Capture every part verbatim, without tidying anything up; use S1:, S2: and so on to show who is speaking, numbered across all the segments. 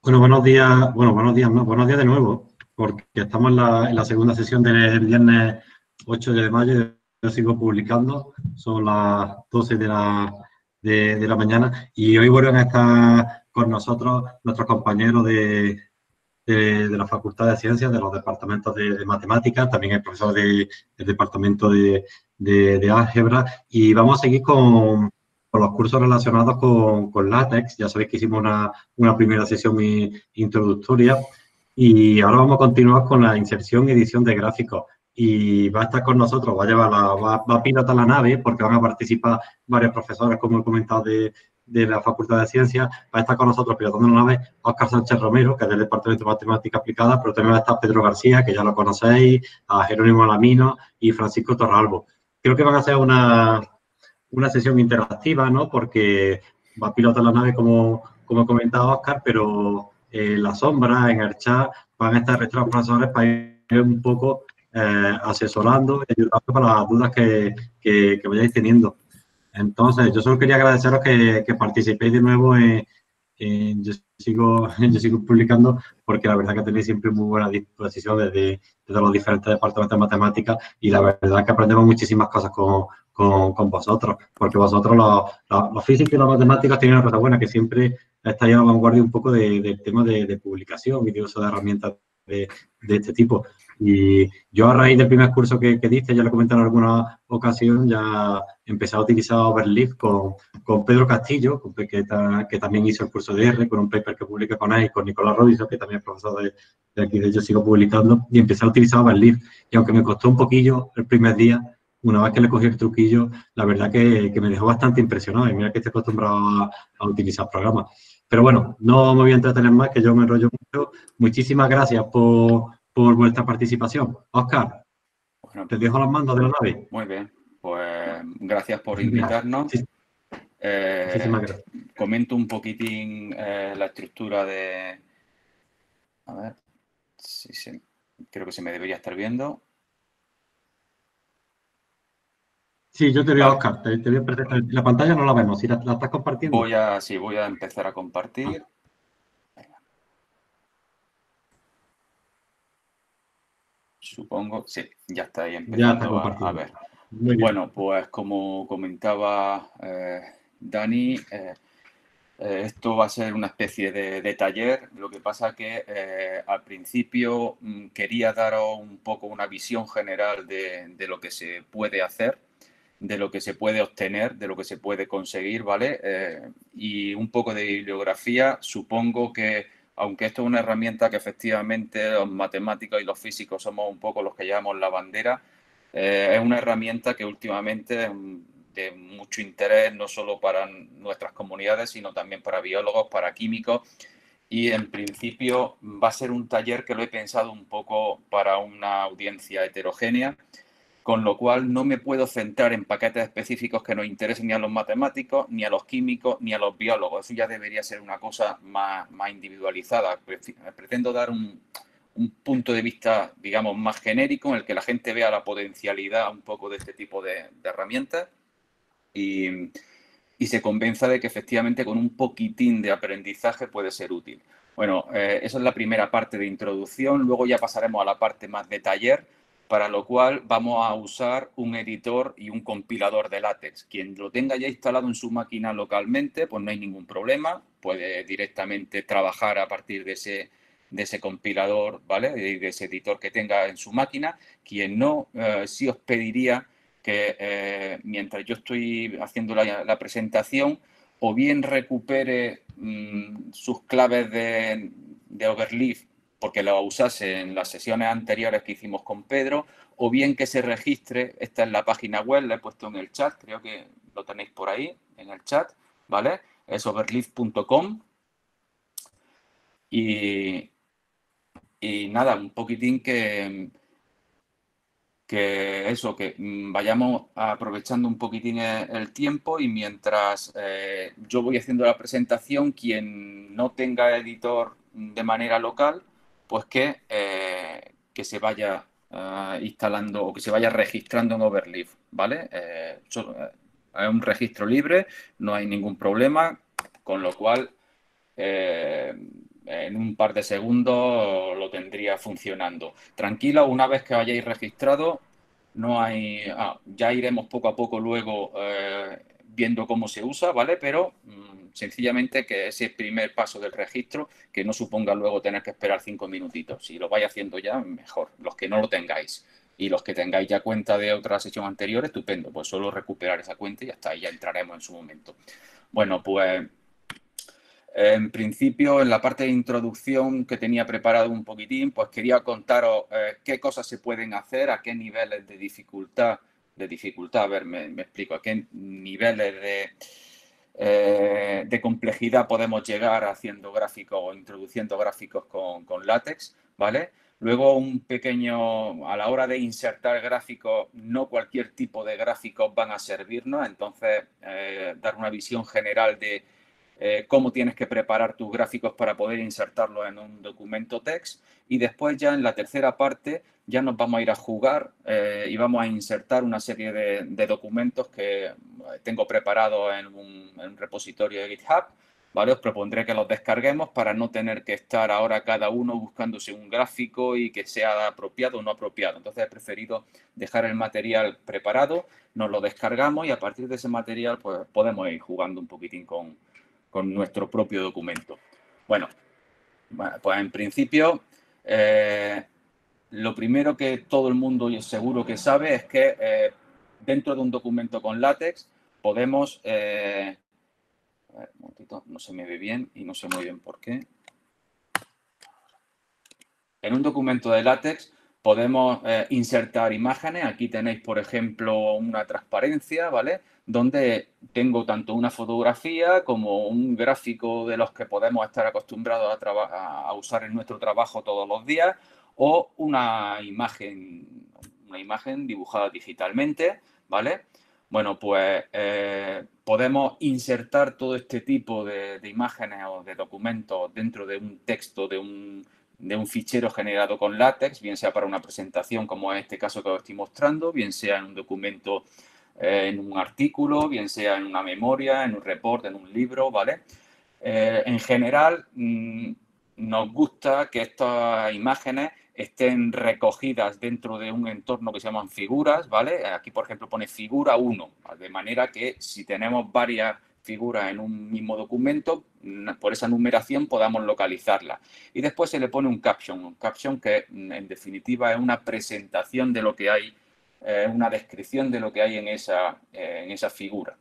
S1: Bueno, buenos días, bueno, buenos días, no, buenos días de nuevo, porque estamos en la, en la segunda sesión del viernes ocho de mayo, yo sigo publicando, son las doce de la, de, de la mañana, y hoy vuelven a estar con nosotros nuestros compañeros de, de, de la Facultad de Ciencias, de los departamentos de, de Matemáticas, también el profesor de, del departamento de, de, de Álgebra, y vamos a seguir con, con los cursos relacionados con, con LaTeX. Ya sabéis que hicimos una, una primera sesión introductoria, y ahora vamos a continuar con la inserción y edición de gráficos. Y va a estar con nosotros, va a llevar la, va, va a pilotar la nave, porque van a participar varios profesores, como he comentado, de, de la Facultad de Ciencias. Va a estar con nosotros pilotando la nave Óscar Sánchez Romero, que es del Departamento de Matemática Aplicada, pero también va a estar Pedro García, que ya lo conocéis, a Jerónimo Alamino y Francisco Torralbo. Creo que van a ser una, una sesión interactiva, ¿no? Porque va a pilotar la nave, como, como ha comentado Óscar, pero eh, en la sombra, en el chat, van a estar nuestros profesores para ir un poco eh, asesorando y ayudando para las dudas que, que, que vayáis teniendo. Entonces, yo solo quería agradeceros que, que participéis de nuevo en, en yo, sigo, yo sigo publicando, porque la verdad que tenéis siempre muy buena disposición desde, desde los diferentes departamentos de matemáticas, y la verdad que aprendemos muchísimas cosas con, con, con vosotros, porque vosotros los, los, los físicos y los matemáticos tienen una cosa buena, que siempre estáis a la vanguardia un poco de, del tema de, de publicación y de uso de herramientas de, de este tipo. Y yo, a raíz del primer curso que, que diste, ya lo comenté en alguna ocasión, ya empecé a utilizar Overleaf con, con Pedro Castillo, que, que también hizo el curso de R, con un paper que publiqué con él, con Nicolás Robinson, que también es profesor de, de aquí, de hecho sigo publicando, y empecé a utilizar Overleaf. Y aunque me costó un poquillo el primer día, una vez que le cogí el truquillo, la verdad que, que me dejó bastante impresionado. Y mira que estoy acostumbrado a, a utilizar programas. Pero bueno, no me voy a entretener más, que yo me enrollo mucho. Muchísimas gracias por, por vuestra participación. Óscar,
S2: Bueno,
S1: te dejo los mandos de la nave.
S2: muy bien, pues gracias por invitarnos.
S1: Sí,
S2: eh,
S1: muchísimas gracias.
S2: Comento un poquitín eh, la estructura de... A ver, si se, creo que se me debería estar viendo.
S1: Sí, yo te veo,
S2: Vale.
S1: Óscar, te, te veo perfectamente. La pantalla no la vemos, si la, la estás compartiendo.
S2: Voy a, sí, voy a empezar a compartir. Supongo, sí, ya está ahí empezando a, a ver. Bueno, pues como comentaba eh, Dani, eh, eh, esto va a ser una especie de, de taller. Lo que pasa que eh, al principio mm, quería daros un poco una visión general de, de lo que se puede hacer, de lo que se puede obtener, de lo que se puede conseguir, ¿vale? Eh, y un poco de bibliografía. Supongo que, aunque esto es una herramienta que efectivamente los matemáticos y los físicos somos un poco los que llevamos la bandera, eh, es una herramienta que últimamente es de mucho interés, no solo para nuestras comunidades, sino también para biólogos, para químicos. Y en principio va a ser un taller que lo he pensado un poco para una audiencia heterogénea, con lo cual no me puedo centrar en paquetes específicos que nos interesen ni a los matemáticos, ni a los químicos, ni a los biólogos. Eso ya debería ser una cosa más, más individualizada. Pretendo dar un, un punto de vista, digamos, más genérico, en el que la gente vea la potencialidad un poco de este tipo de, de herramientas y, y se convenza de que efectivamente con un poquitín de aprendizaje puede ser útil. Bueno, eh, esa es la primera parte de introducción. Luego ya pasaremos a la parte más de taller, para lo cual vamos a usar un editor y un compilador de LaTeX. Quien lo tenga ya instalado en su máquina localmente, pues no hay ningún problema. Puede directamente trabajar a partir de ese, de ese compilador, ¿vale? Y de ese editor que tenga en su máquina. Quien no, eh, sí os pediría que eh, mientras yo estoy haciendo la, la presentación, o bien recupere mmm, sus claves de, de Overleaf, porque lo usase en las sesiones anteriores que hicimos con Pedro, o bien que se registre. Esta es la página web, la he puesto en el chat, creo que lo tenéis por ahí, en el chat, ¿vale? Es overleaf punto com. Y, y nada, un poquitín que... que eso, que vayamos aprovechando un poquitín el tiempo, y mientras eh, yo voy haciendo la presentación, quien no tenga editor de manera local, pues que, eh, que se vaya uh, instalando o que se vaya registrando en Overleaf, ¿vale? Eh, so, eh, es un registro libre, no hay ningún problema, con lo cual... Eh, en un par de segundos lo tendría funcionando. Tranquilo, una vez que hayáis registrado, no hay, ah, ya iremos poco a poco luego eh, viendo cómo se usa, ¿vale? Pero mmm, sencillamente que ese primer paso del registro, que no suponga luego tener que esperar cinco minutitos. Si lo vais haciendo ya, mejor. Los que no lo tengáis y los que tengáis ya cuenta de otra sesión anterior, estupendo. Pues solo recuperar esa cuenta y ya está, y ya entraremos en su momento. Bueno, pues en principio, en la parte de introducción que tenía preparado un poquitín, pues quería contaros eh, qué cosas se pueden hacer, a qué niveles de dificultad, de dificultad, a ver, me, me explico, a qué niveles de, eh, de complejidad podemos llegar haciendo gráficos o introduciendo gráficos con, con látex, ¿vale? Luego un pequeño, a la hora de insertar gráficos, no cualquier tipo de gráficos van a servirnos, entonces eh, dar una visión general de Eh, cómo tienes que preparar tus gráficos para poder insertarlos en un documento text, y después ya en la tercera parte ya nos vamos a ir a jugar eh, y vamos a insertar una serie de, de documentos que tengo preparados en un, en un repositorio de GitHub, ¿vale? Os propondré que los descarguemos para no tener que estar ahora cada uno buscándose un gráfico y que sea apropiado o no apropiado. Entonces he preferido dejar el material preparado, nos lo descargamos y a partir de ese material pues podemos ir jugando un poquitín con con nuestro propio documento. Bueno, pues en principio, eh, lo primero que todo el mundo seguro que sabe es que eh, dentro de un documento con látex podemos... Eh, a ver, un momentito, no se me ve bien y no sé muy bien por qué. En un documento de látex podemos eh, insertar imágenes. Aquí tenéis, por ejemplo, una transparencia, ¿vale? Donde tengo tanto una fotografía como un gráfico de los que podemos estar acostumbrados a, a usar en nuestro trabajo todos los días, o una imagen, una imagen dibujada digitalmente, ¿vale? Bueno, pues eh, podemos insertar todo este tipo de, de imágenes o de documentos dentro de un texto, de un de un fichero generado con látex, bien sea para una presentación como en este caso que os estoy mostrando, bien sea en un documento, eh, en un artículo, bien sea en una memoria, en un report, en un libro, ¿vale? Eh, en general, mmm, nos gusta que estas imágenes estén recogidas dentro de un entorno que se llaman figuras, ¿vale? Aquí, por ejemplo, pone figura uno, de manera que si tenemos varias figuras en un mismo documento, por esa numeración podamos localizarla. Y después se le pone un caption, un caption que en definitiva es una presentación de lo que hay, eh, una descripción de lo que hay en esa, eh, en esa figura.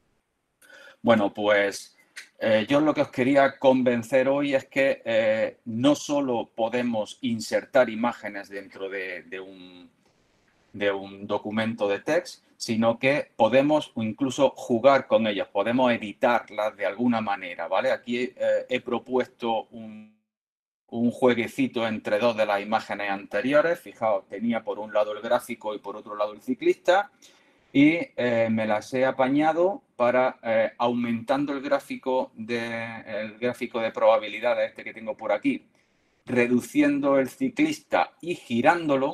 S2: Bueno, pues eh, yo lo que os quería convencer hoy es que eh, no solo podemos insertar imágenes dentro de, de, un, de un documento de text, sino que podemos incluso jugar con ellas, podemos editarlas de alguna manera, ¿vale? Aquí eh, he propuesto un, un jueguecito entre dos de las imágenes anteriores. Fijaos, tenía por un lado el gráfico y por otro lado el ciclista, y eh, me las he apañado para, eh, aumentando el gráfico, de, el gráfico de probabilidades este que tengo por aquí, reduciendo el ciclista y girándolo,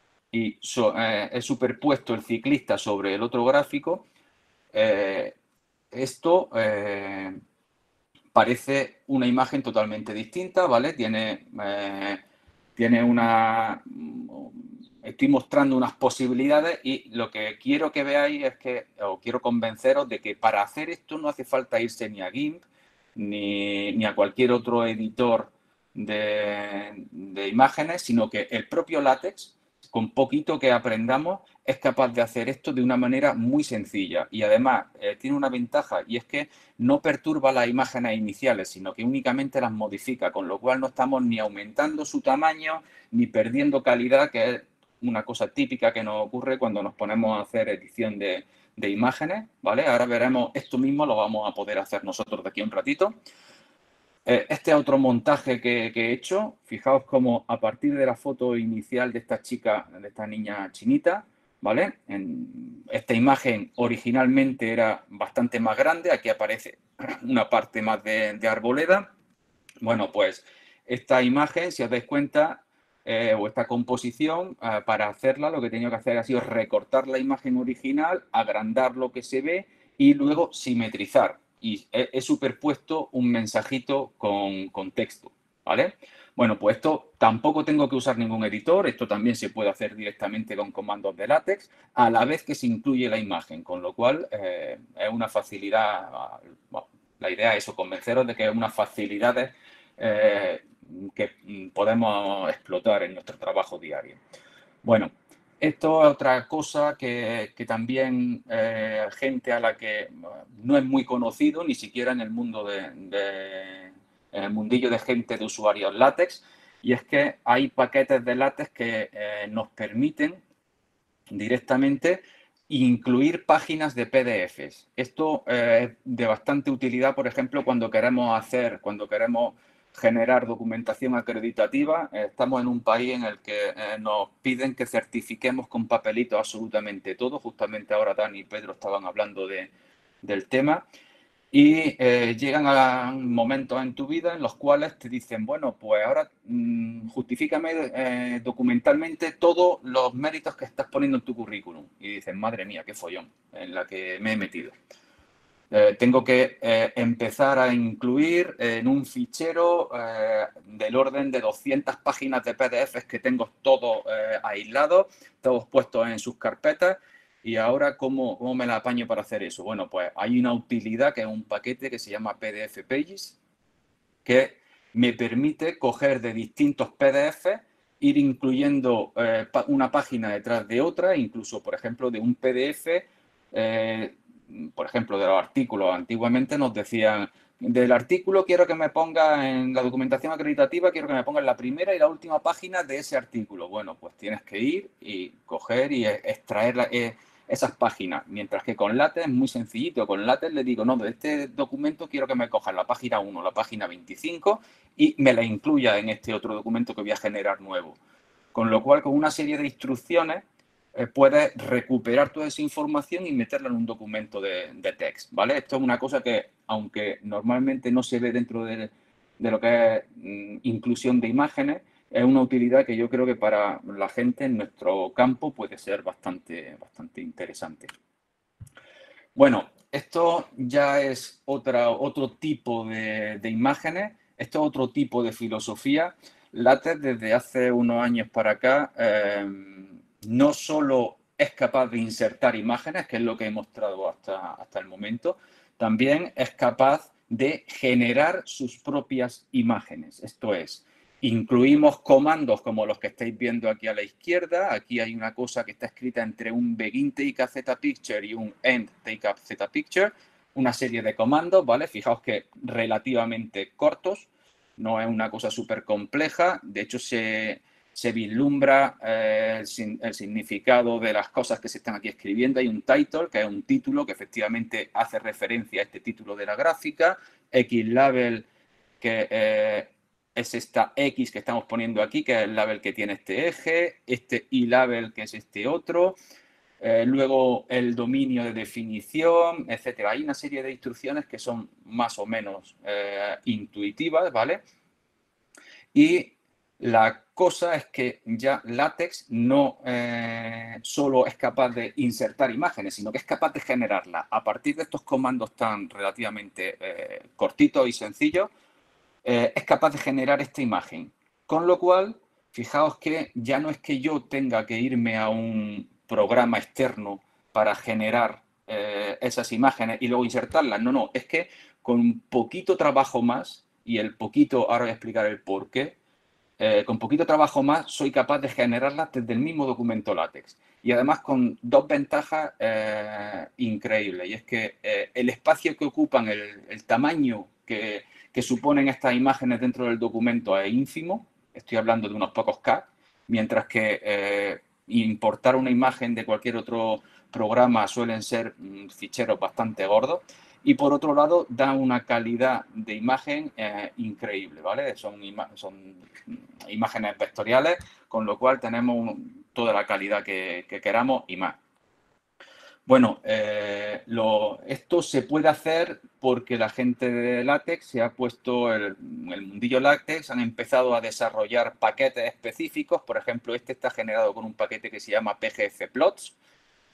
S2: y so, eh, he superpuesto el ciclista sobre el otro gráfico. Eh, esto eh, parece una imagen totalmente distinta, ¿vale? Tiene, eh, tiene una... Estoy mostrando unas posibilidades, y lo que quiero que veáis es que, o quiero convenceros de que para hacer esto no hace falta irse ni a GIMP ni, ni a cualquier otro editor de, de imágenes, sino que el propio látex, con poquito que aprendamos, es capaz de hacer esto de una manera muy sencilla. Y además eh, tiene una ventaja, y es que no perturba las imágenes iniciales, sino que únicamente las modifica, con lo cual no estamos ni aumentando su tamaño ni perdiendo calidad, que es una cosa típica que nos ocurre cuando nos ponemos a hacer edición de, de imágenes, ¿vale? Ahora veremos, esto mismo lo vamos a poder hacer nosotros de aquí a un ratito. Este es otro montaje que, que he hecho. Fijaos cómo a partir de la foto inicial de esta chica, de esta niña chinita, ¿vale? En esta imagen originalmente era bastante más grande. Aquí aparece una parte más de, de arboleda. Bueno, pues esta imagen, si os dais cuenta, eh, o esta composición, eh, para hacerla lo que he tenido que hacer ha sido recortar la imagen original, agrandar lo que se ve y luego simetrizar. Y he, he superpuesto un mensajito con, con texto, ¿vale? Bueno, pues esto tampoco tengo que usar ningún editor, esto también se puede hacer directamente con comandos de látex, a la vez que se incluye la imagen, con lo cual eh, es una facilidad, bueno, la idea es eso, convenceros de que es una facilidad eh, que podemos explotar en nuestro trabajo diario. Bueno, esto es otra cosa que, que también eh, gente a la que no es muy conocido, ni siquiera en el mundo de, de, en el mundillo de gente de usuarios látex, y es que hay paquetes de látex que eh, nos permiten directamente incluir páginas de P D Efes. Esto eh, es de bastante utilidad, por ejemplo, cuando queremos hacer, cuando queremos generar documentación acreditativa. Estamos en un país en el que eh, nos piden que certifiquemos con papelito absolutamente todo. Justamente ahora Dani y Pedro estaban hablando de, del tema. Y eh, llegan a momentos en tu vida en los cuales te dicen, bueno, pues ahora mmm, justifícame eh, documentalmente todos los méritos que estás poniendo en tu currículum. Y dicen, madre mía, qué follón en la que me he metido. Eh, tengo que eh, empezar a incluir en un fichero eh, del orden de doscientas páginas de P D Efes que tengo todos eh, aislados, todos puestos en sus carpetas. Y ahora, ¿cómo, ¿cómo me la apaño para hacer eso? Bueno, pues hay una utilidad que es un paquete que se llama P D F Pages, que me permite coger de distintos P D Efes, ir incluyendo eh, una página detrás de otra, incluso, por ejemplo, de un P D Efe, eh, por ejemplo, de los artículos. Antiguamente nos decían, del artículo quiero que me ponga en la documentación acreditativa, quiero que me ponga en la primera y la última página de ese artículo. Bueno, pues tienes que ir y coger y extraer la, eh, esas páginas, mientras que con látex es muy sencillito. Con látex le digo, no, de este documento quiero que me cojan la página uno, la página veinticinco y me la incluya en este otro documento que voy a generar nuevo. Con lo cual, con una serie de instrucciones, eh, puedes recuperar toda esa información y meterla en un documento de, de text, ¿vale? Esto es una cosa que, aunque normalmente no se ve dentro de, de lo que es mm, inclusión de imágenes, es una utilidad que yo creo que para la gente en nuestro campo puede ser bastante, bastante interesante. Bueno, esto ya es otra, otro tipo de, de imágenes, esto es otro tipo de filosofía. látex desde hace unos años para acá eh, no solo es capaz de insertar imágenes, que es lo que he mostrado hasta, hasta el momento, también es capaz de generar sus propias imágenes. Esto es, incluimos comandos como los que estáis viendo aquí a la izquierda. Aquí hay una cosa que está escrita entre un begin take a ZPicture y un end take a ZPicture. Una serie de comandos, ¿vale? Fijaos que relativamente cortos. No es una cosa súper compleja. De hecho, se, se vislumbra eh, el, el significado de las cosas que se están aquí escribiendo. Hay un title, que es un título que efectivamente hace referencia a este título de la gráfica. Xlabel, que eh, es esta X que estamos poniendo aquí, que es el label que tiene este eje, este Y-label, que es este otro, eh, luego el dominio de definición, etcétera. Hay una serie de instrucciones que son más o menos eh, intuitivas, ¿vale? Y la cosa es que ya látex no eh, solo es capaz de insertar imágenes, sino que es capaz de generarlas. A partir de estos comandos tan relativamente eh, cortitos y sencillos, Eh, es capaz de generar esta imagen. Con lo cual, fijaos que ya no es que yo tenga que irme a un programa externo para generar eh, esas imágenes y luego insertarlas. No, no, es que con un poquito trabajo más, y el poquito, ahora voy a explicar el por qué, eh, con poquito trabajo más soy capaz de generarlas desde el mismo documento látex. Y además con dos ventajas eh, increíbles. Y es que eh, el espacio que ocupan, el, el tamaño que, que suponen estas imágenes dentro del documento es ínfimo. Estoy hablando de unos pocos K. Mientras que eh, importar una imagen de cualquier otro programa suelen ser mm, ficheros bastante gordos. Y por otro lado, da una calidad de imagen eh, increíble, ¿vale? Son, ima son imágenes vectoriales, con lo cual tenemos un, toda la calidad que, que queramos y más. Bueno, eh, lo, esto se puede hacer porque la gente de látex se ha puesto, el, el mundillo látex, han empezado a desarrollar paquetes específicos. Por ejemplo, este está generado con un paquete que se llama P G F Plots,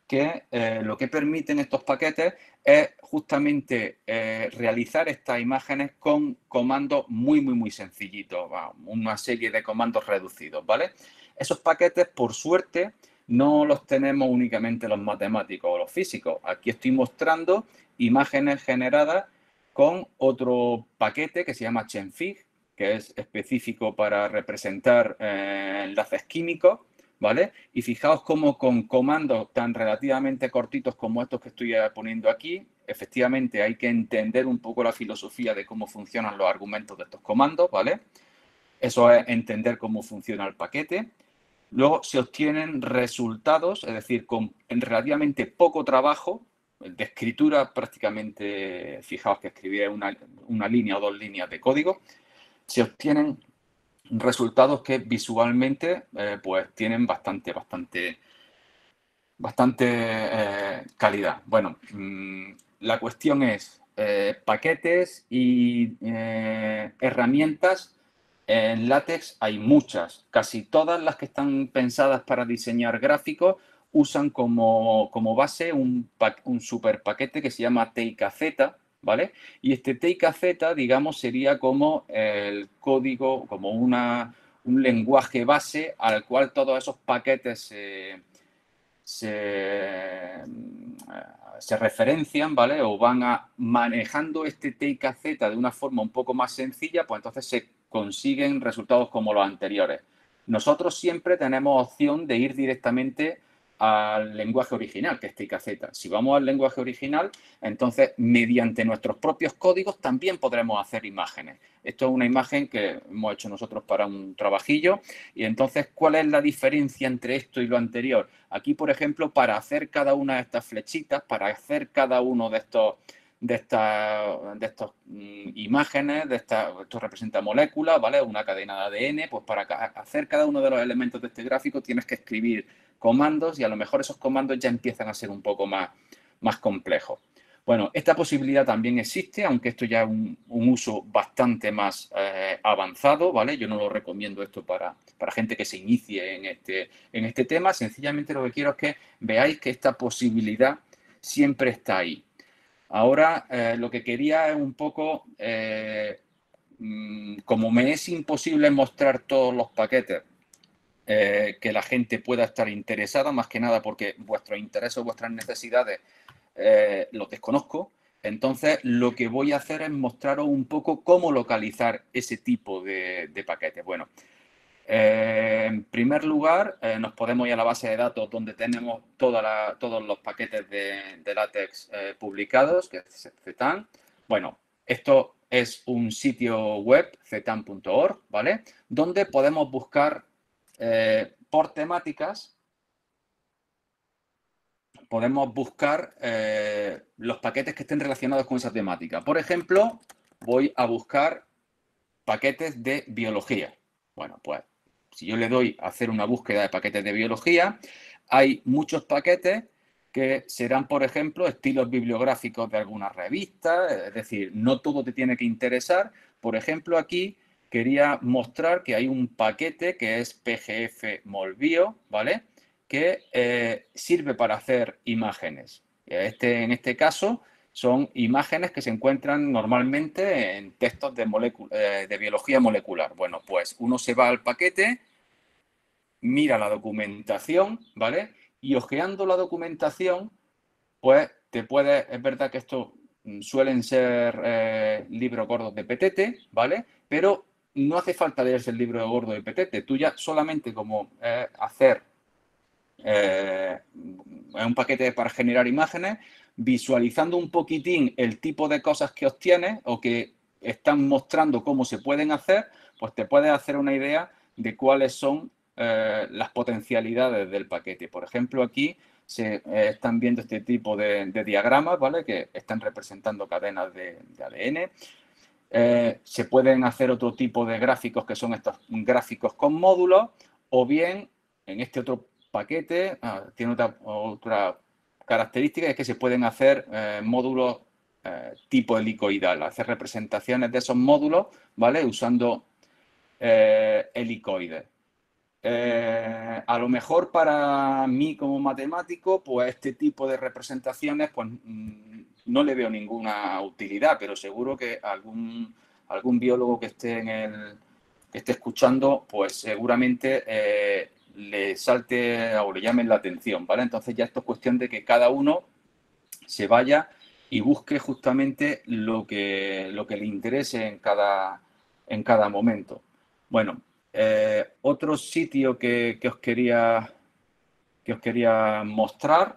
S2: que eh, lo que permiten estos paquetes es justamente eh, realizar estas imágenes con comandos muy, muy, muy sencillitos, una serie de comandos reducidos, ¿vale? Esos paquetes, por suerte, no los tenemos únicamente los matemáticos o los físicos. Aquí estoy mostrando imágenes generadas con otro paquete que se llama Chenfig, que es específico para representar eh, enlaces químicos, ¿vale? Y fijaos cómo con comandos tan relativamente cortitos como estos que estoy poniendo aquí, efectivamente hay que entender un poco la filosofía de cómo funcionan los argumentos de estos comandos, ¿vale? Eso es entender cómo funciona el paquete. Luego se obtienen resultados, es decir, con relativamente poco trabajo de escritura, prácticamente, fijaos que escribí una, una línea o dos líneas de código, se obtienen resultados que visualmente eh, pues tienen bastante, bastante, bastante eh, calidad. Bueno, mmm, la cuestión es eh, paquetes y eh, herramientas. En LaTeX hay muchas, casi todas las que están pensadas para diseñar gráficos usan como, como base un, un super paquete que se llama T I K Z, ¿vale? Y este T I K Z, digamos, sería como el código, como una, un lenguaje base al cual todos esos paquetes se, se, se referencian, ¿vale? O van a, manejando este T I K Z de una forma un poco más sencilla, pues entonces se consiguen resultados como los anteriores. Nosotros siempre tenemos opción de ir directamente al lenguaje original, que es T I K Z. Si vamos al lenguaje original, entonces, mediante nuestros propios códigos, también podremos hacer imágenes. Esto es una imagen que hemos hecho nosotros para un trabajillo. Y entonces, ¿cuál es la diferencia entre esto y lo anterior? Aquí, por ejemplo, para hacer cada una de estas flechitas, para hacer cada uno de estos de estas de estos, mm, imágenes, de esta, esto representa moléculas, ¿vale? Una cadena de A D N, pues para hacer cada uno de los elementos de este gráfico tienes que escribir comandos y a lo mejor esos comandos ya empiezan a ser un poco más, más complejos. Bueno, esta posibilidad también existe, aunque esto ya es un, un uso bastante más eh, avanzado, ¿vale? Yo no lo recomiendo esto para, para gente que se inicie en este, en este tema. Sencillamente lo que quiero es que veáis que esta posibilidad siempre está ahí. Ahora, eh, lo que quería es un poco, eh, como me es imposible mostrar todos los paquetes eh, que la gente pueda estar interesada, más que nada porque vuestros intereses o vuestras necesidades eh, los desconozco, entonces lo que voy a hacer es mostraros un poco cómo localizar ese tipo de, de paquetes. Bueno, Eh, en primer lugar, eh, nos podemos ir a la base de datos donde tenemos toda la, todos los paquetes de, de LaTeX eh, publicados, que es Zetan. Bueno, esto es un sitio web, zetan punto org, ¿vale? Donde podemos buscar eh, por temáticas, podemos buscar eh, los paquetes que estén relacionados con esa temática. Por ejemplo, voy a buscar paquetes de biología. Bueno, pues si yo le doy a hacer una búsqueda de paquetes de biología, hay muchos paquetes que serán, por ejemplo, estilos bibliográficos de alguna revista, es decir, no todo te tiene que interesar. Por ejemplo, aquí quería mostrar que hay un paquete que es P G F Molbio, ¿vale? Que eh, sirve para hacer imágenes. Este, en este caso, son imágenes que se encuentran normalmente en textos de, eh, de biología molecular. Bueno, pues uno se va al paquete, mira la documentación, ¿vale? Y hojeando la documentación, pues te puedes, es verdad que estos suelen ser eh, libros gordos de petete, ¿vale? Pero no hace falta leerse el libro gordo de petete. Tú ya solamente como eh, hacer eh, un paquete para generar imágenes, visualizando un poquitín el tipo de cosas que obtienes o que están mostrando cómo se pueden hacer, pues te puedes hacer una idea de cuáles son eh, las potencialidades del paquete. Por ejemplo, aquí se eh, están viendo este tipo de, de diagramas, ¿vale? Que están representando cadenas de, de A D N. Eh, se pueden hacer otro tipo de gráficos que son estos gráficos con módulos, o bien en este otro paquete ah, tiene otra, otra característica, es que se pueden hacer eh, módulos eh, tipo helicoidal, hacer representaciones de esos módulos, ¿vale? Usando eh, helicoides. eh, a lo mejor para mí como matemático, pues este tipo de representaciones, pues no le veo ninguna utilidad, pero seguro que algún, algún biólogo que esté en el, que esté escuchando, pues seguramente eh, le salte o le llamen la atención, ¿vale? Entonces ya esto es cuestión de que cada uno se vaya y busque justamente lo que, lo que le interese en cada, en cada momento. Bueno, eh, otro sitio que, que, os quería, que os quería mostrar.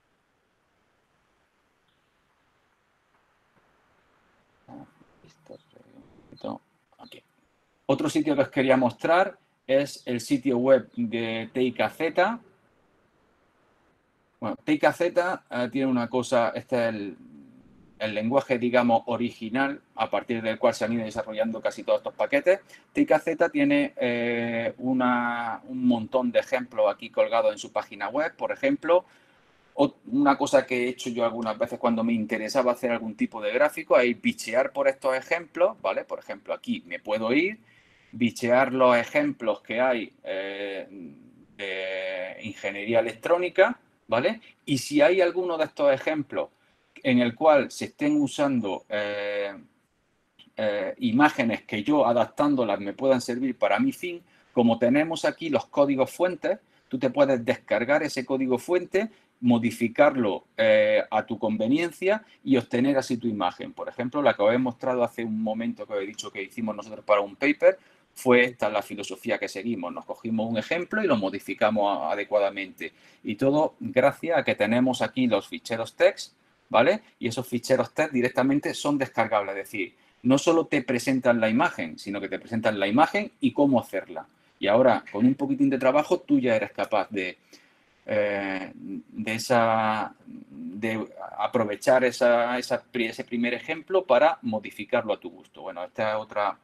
S2: Aquí. Otro sitio que os quería mostrar es el sitio web de T I K Z. Bueno, T I K Z eh, tiene una cosa, este es el, el lenguaje, digamos, original, a partir del cual se han ido desarrollando casi todos estos paquetes. T I K Z tiene eh, una, un montón de ejemplos aquí colgados en su página web. Por ejemplo, una cosa que he hecho yo algunas veces cuando me interesaba hacer algún tipo de gráfico es bichear por estos ejemplos, ¿vale? Por ejemplo, aquí me puedo ir, bichear los ejemplos que hay eh, de ingeniería electrónica, ¿vale? Y si hay alguno de estos ejemplos en el cual se estén usando eh, eh, imágenes que yo adaptándolas me puedan servir para mi fin, como tenemos aquí los códigos fuentes, tú te puedes descargar ese código fuente, modificarlo eh, a tu conveniencia y obtener así tu imagen. Por ejemplo, la que os he mostrado hace un momento que os he dicho que hicimos nosotros para un paper, fue esta la filosofía que seguimos. Nos cogimos un ejemplo y lo modificamos adecuadamente. Y todo gracias a que tenemos aquí los ficheros text, ¿vale? Y esos ficheros text directamente son descargables. Es decir, no solo te presentan la imagen, sino que te presentan la imagen y cómo hacerla. Y ahora, con un poquitín de trabajo, tú ya eres capaz de, eh, de, esa, de aprovechar esa, esa, ese primer ejemplo para modificarlo a tu gusto. Bueno, esta es otra...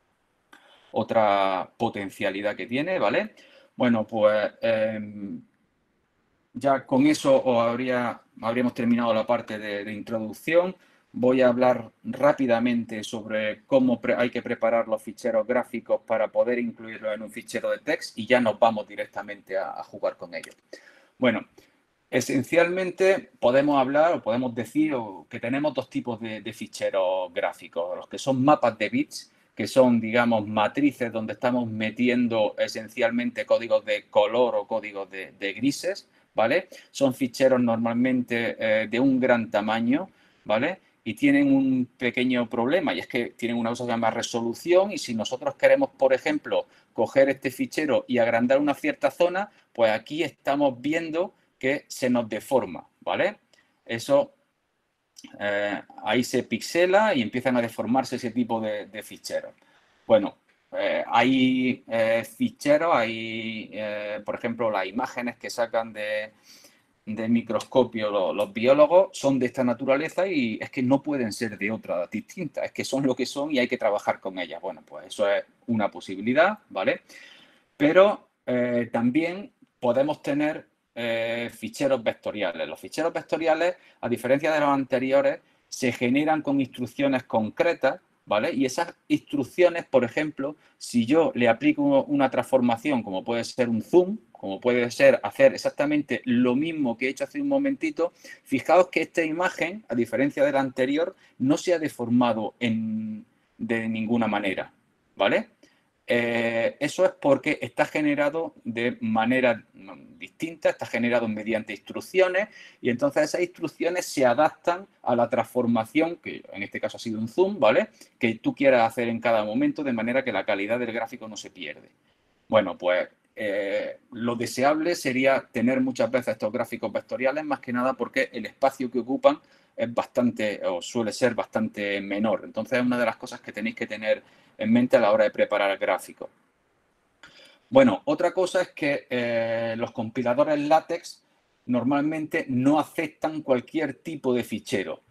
S2: otra potencialidad que tiene, ¿vale? Bueno, pues eh, ya con eso os habría, habríamos terminado la parte de, de introducción. Voy a hablar rápidamente sobre cómo hay que preparar los ficheros gráficos para poder incluirlos en un fichero de text y ya nos vamos directamente a, a jugar con ellos. Bueno, esencialmente podemos hablar o podemos decir que tenemos dos tipos de, de ficheros gráficos, los que son mapas de bits, que son, digamos, matrices donde estamos metiendo esencialmente códigos de color o códigos de, de grises, ¿vale? Son ficheros normalmente eh, de un gran tamaño, ¿vale? Y tienen un pequeño problema, y es que tienen una cosa que se llama resolución, y si nosotros queremos, por ejemplo, coger este fichero y agrandar una cierta zona, pues aquí estamos viendo que se nos deforma, ¿vale? Eso... Eh, ahí se pixela y empiezan a deformarse ese tipo de, de ficheros. Bueno, eh, hay eh, ficheros, hay, eh, por ejemplo, las imágenes que sacan de, de microscopio los, los biólogos son de esta naturaleza y es que no pueden ser de otra distinta, es que son lo que son y hay que trabajar con ellas. Bueno, pues eso es una posibilidad, ¿vale? Pero eh, también podemos tener Eh, ficheros vectoriales. Los ficheros vectoriales, a diferencia de los anteriores, se generan con instrucciones concretas, ¿vale? Y esas instrucciones, por ejemplo, si yo le aplico una transformación, como puede ser un zoom, como puede ser hacer exactamente lo mismo que he hecho hace un momentito, fijaos que esta imagen, a diferencia de la anterior, no se ha deformado en, de ninguna manera, ¿vale? Eh, eso es porque está generado de manera distinta, está generado mediante instrucciones y entonces esas instrucciones se adaptan a la transformación, que en este caso ha sido un zoom, ¿vale? Que tú quieras hacer en cada momento de manera que la calidad del gráfico no se pierde. Bueno, pues eh, lo deseable sería tener muchas veces estos gráficos vectoriales, más que nada porque el espacio que ocupan es bastante, o suele ser bastante menor. Entonces es una de las cosas que tenéis que tener en mente a la hora de preparar el gráfico. Bueno, otra cosa es que eh, los compiladores LaTeX normalmente no aceptan cualquier tipo de fichero.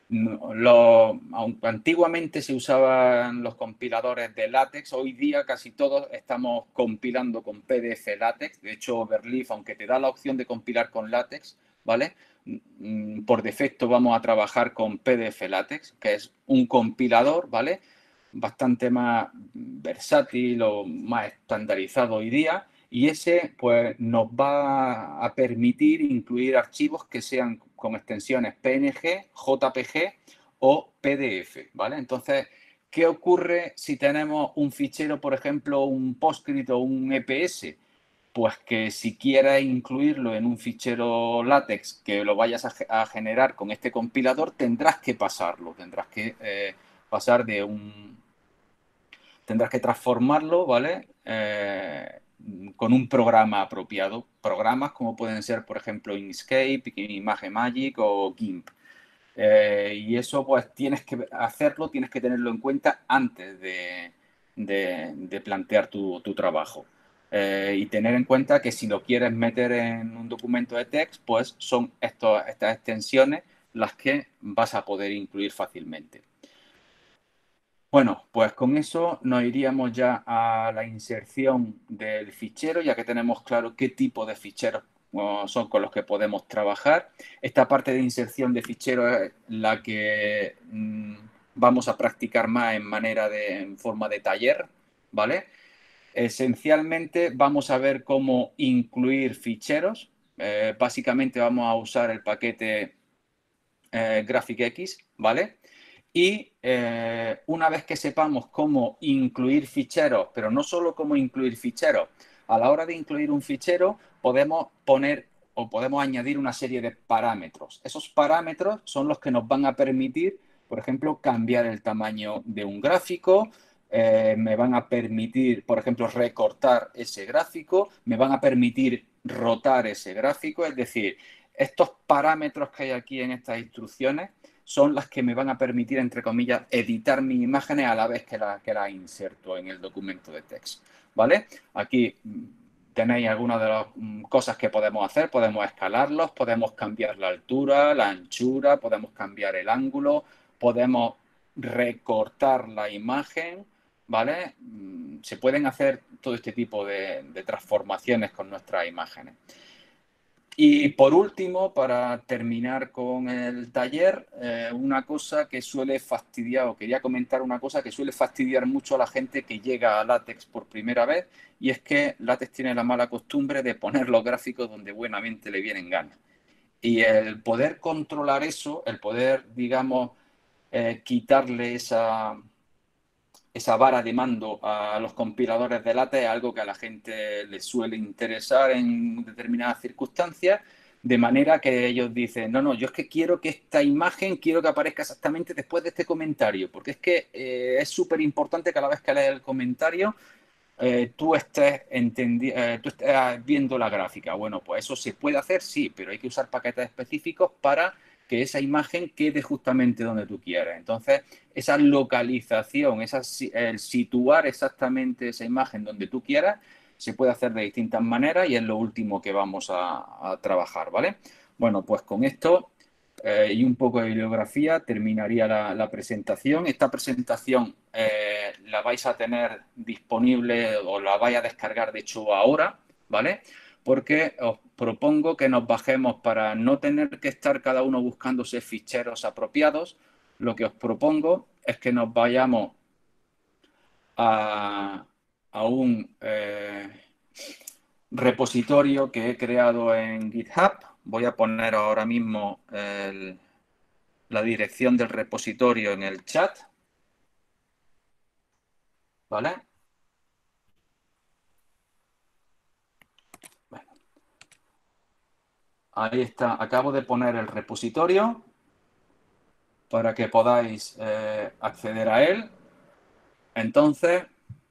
S2: Lo, aunque antiguamente se usaban los compiladores de LaTeX, hoy día casi todos estamos compilando con P D F LaTeX. De hecho, Overleaf, aunque te da la opción de compilar con LaTeX, ¿vale? Por defecto vamos a trabajar con P D F LaTeX, que es un compilador, ¿vale? Bastante más versátil o más estandarizado hoy día Y ese pues nos va a permitir incluir archivos que sean con extensiones P N G, J P G o P D F, ¿vale? Entonces, ¿qué ocurre si tenemos un fichero, por ejemplo, un PostScript o un E P S? Pues que si quieres incluirlo en un fichero LaTeX que lo vayas a, a generar con este compilador, tendrás que pasarlo, tendrás que eh, pasar de un... Tendrás que transformarlo, ¿vale? Eh, con un programa apropiado. Programas como pueden ser, por ejemplo, Inkscape, ImageMagick o GIMP. Eh, y eso, pues, tienes que hacerlo, tienes que tenerlo en cuenta antes de, de, de plantear tu, tu trabajo. Eh, y tener en cuenta que si lo quieres meter en un documento de text, pues son estos, estas extensiones las que vas a poder incluir fácilmente. Bueno, pues con eso nos iríamos ya a la inserción del fichero, ya que tenemos claro qué tipo de ficheros son con los que podemos trabajar. Esta parte de inserción de ficheros es la que mmm, vamos a practicar más en manera de, en forma de taller, ¿vale? Esencialmente vamos a ver cómo incluir ficheros. Eh, básicamente vamos a usar el paquete eh, GraphicX, ¿vale? Y eh, una vez que sepamos cómo incluir ficheros, pero no solo cómo incluir ficheros, a la hora de incluir un fichero podemos poner o podemos añadir una serie de parámetros. Esos parámetros son los que nos van a permitir, por ejemplo, cambiar el tamaño de un gráfico, eh, me van a permitir, por ejemplo, recortar ese gráfico, me van a permitir rotar ese gráfico, es decir, estos parámetros que hay aquí en estas instrucciones son las que me van a permitir, entre comillas, editar mis imágenes a la vez que las que la inserto en el documento de text, ¿vale? Aquí tenéis algunas de las cosas que podemos hacer. Podemos escalarlos, podemos cambiar la altura, la anchura, podemos cambiar el ángulo, podemos recortar la imagen, ¿vale? Se pueden hacer todo este tipo de, de transformaciones con nuestras imágenes. Y por último, para terminar con el taller, eh, una cosa que suele fastidiar, o quería comentar una cosa que suele fastidiar mucho a la gente que llega a LaTeX por primera vez, y es que LaTeX tiene la mala costumbre de poner los gráficos donde buenamente le vienen ganas. Y el poder controlar eso, el poder, digamos, eh, quitarle esa... esa vara de mando a los compiladores de LaTeX es algo que a la gente le suele interesar en determinadas circunstancias, de manera que ellos dicen, no, no, yo es que quiero que esta imagen, quiero que aparezca exactamente después de este comentario, porque es que eh, es súper importante que a la vez que lees el comentario, eh, tú, estés eh, tú estés viendo la gráfica. Bueno, pues eso se puede hacer, sí, pero hay que usar paquetes específicos para que esa imagen quede justamente donde tú quieres. Entonces, esa localización, esa, el situar exactamente esa imagen donde tú quieras, se puede hacer de distintas maneras y es lo último que vamos a, a trabajar, ¿vale? Bueno, pues con esto eh, y un poco de bibliografía terminaría la, la presentación. Esta presentación eh, la vais a tener disponible o la vais a descargar, de hecho, ahora, ¿vale? Porque os propongo que nos bajemos para no tener que estar cada uno buscándose ficheros apropiados. Lo que os propongo es que nos vayamos a, a un eh, repositorio que he creado en GitHub. Voy a poner ahora mismo el, la dirección del repositorio en el chat. ¿Vale? Bueno. Ahí está. Acabo de poner el repositorio para que podáis eh, acceder a él. Entonces,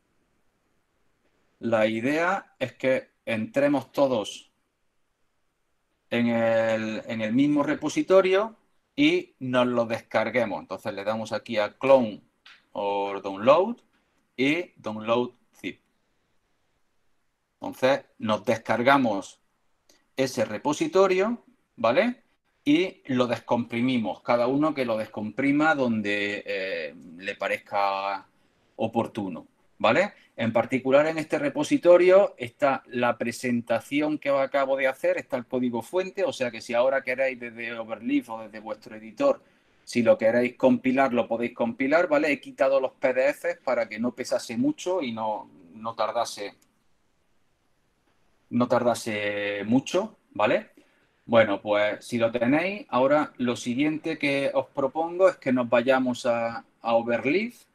S2: la idea es que entremos todos en el, en el mismo repositorio y nos lo descarguemos. Entonces le damos aquí a Clone o Download y Download Zip. Entonces nos descargamos ese repositorio, ¿vale? Y lo descomprimimos, cada uno que lo descomprima donde eh, le parezca oportuno, ¿vale? En particular, en este repositorio está la presentación que acabo de hacer, está el código fuente, o sea que si ahora queréis desde Overleaf o desde vuestro editor, si lo queréis compilar, lo podéis compilar, ¿vale? He quitado los P D Fs para que no pesase mucho y no, no tardase no tardase mucho, ¿vale? Bueno, pues si lo tenéis, ahora lo siguiente que os propongo es que nos vayamos a, a Overleaf.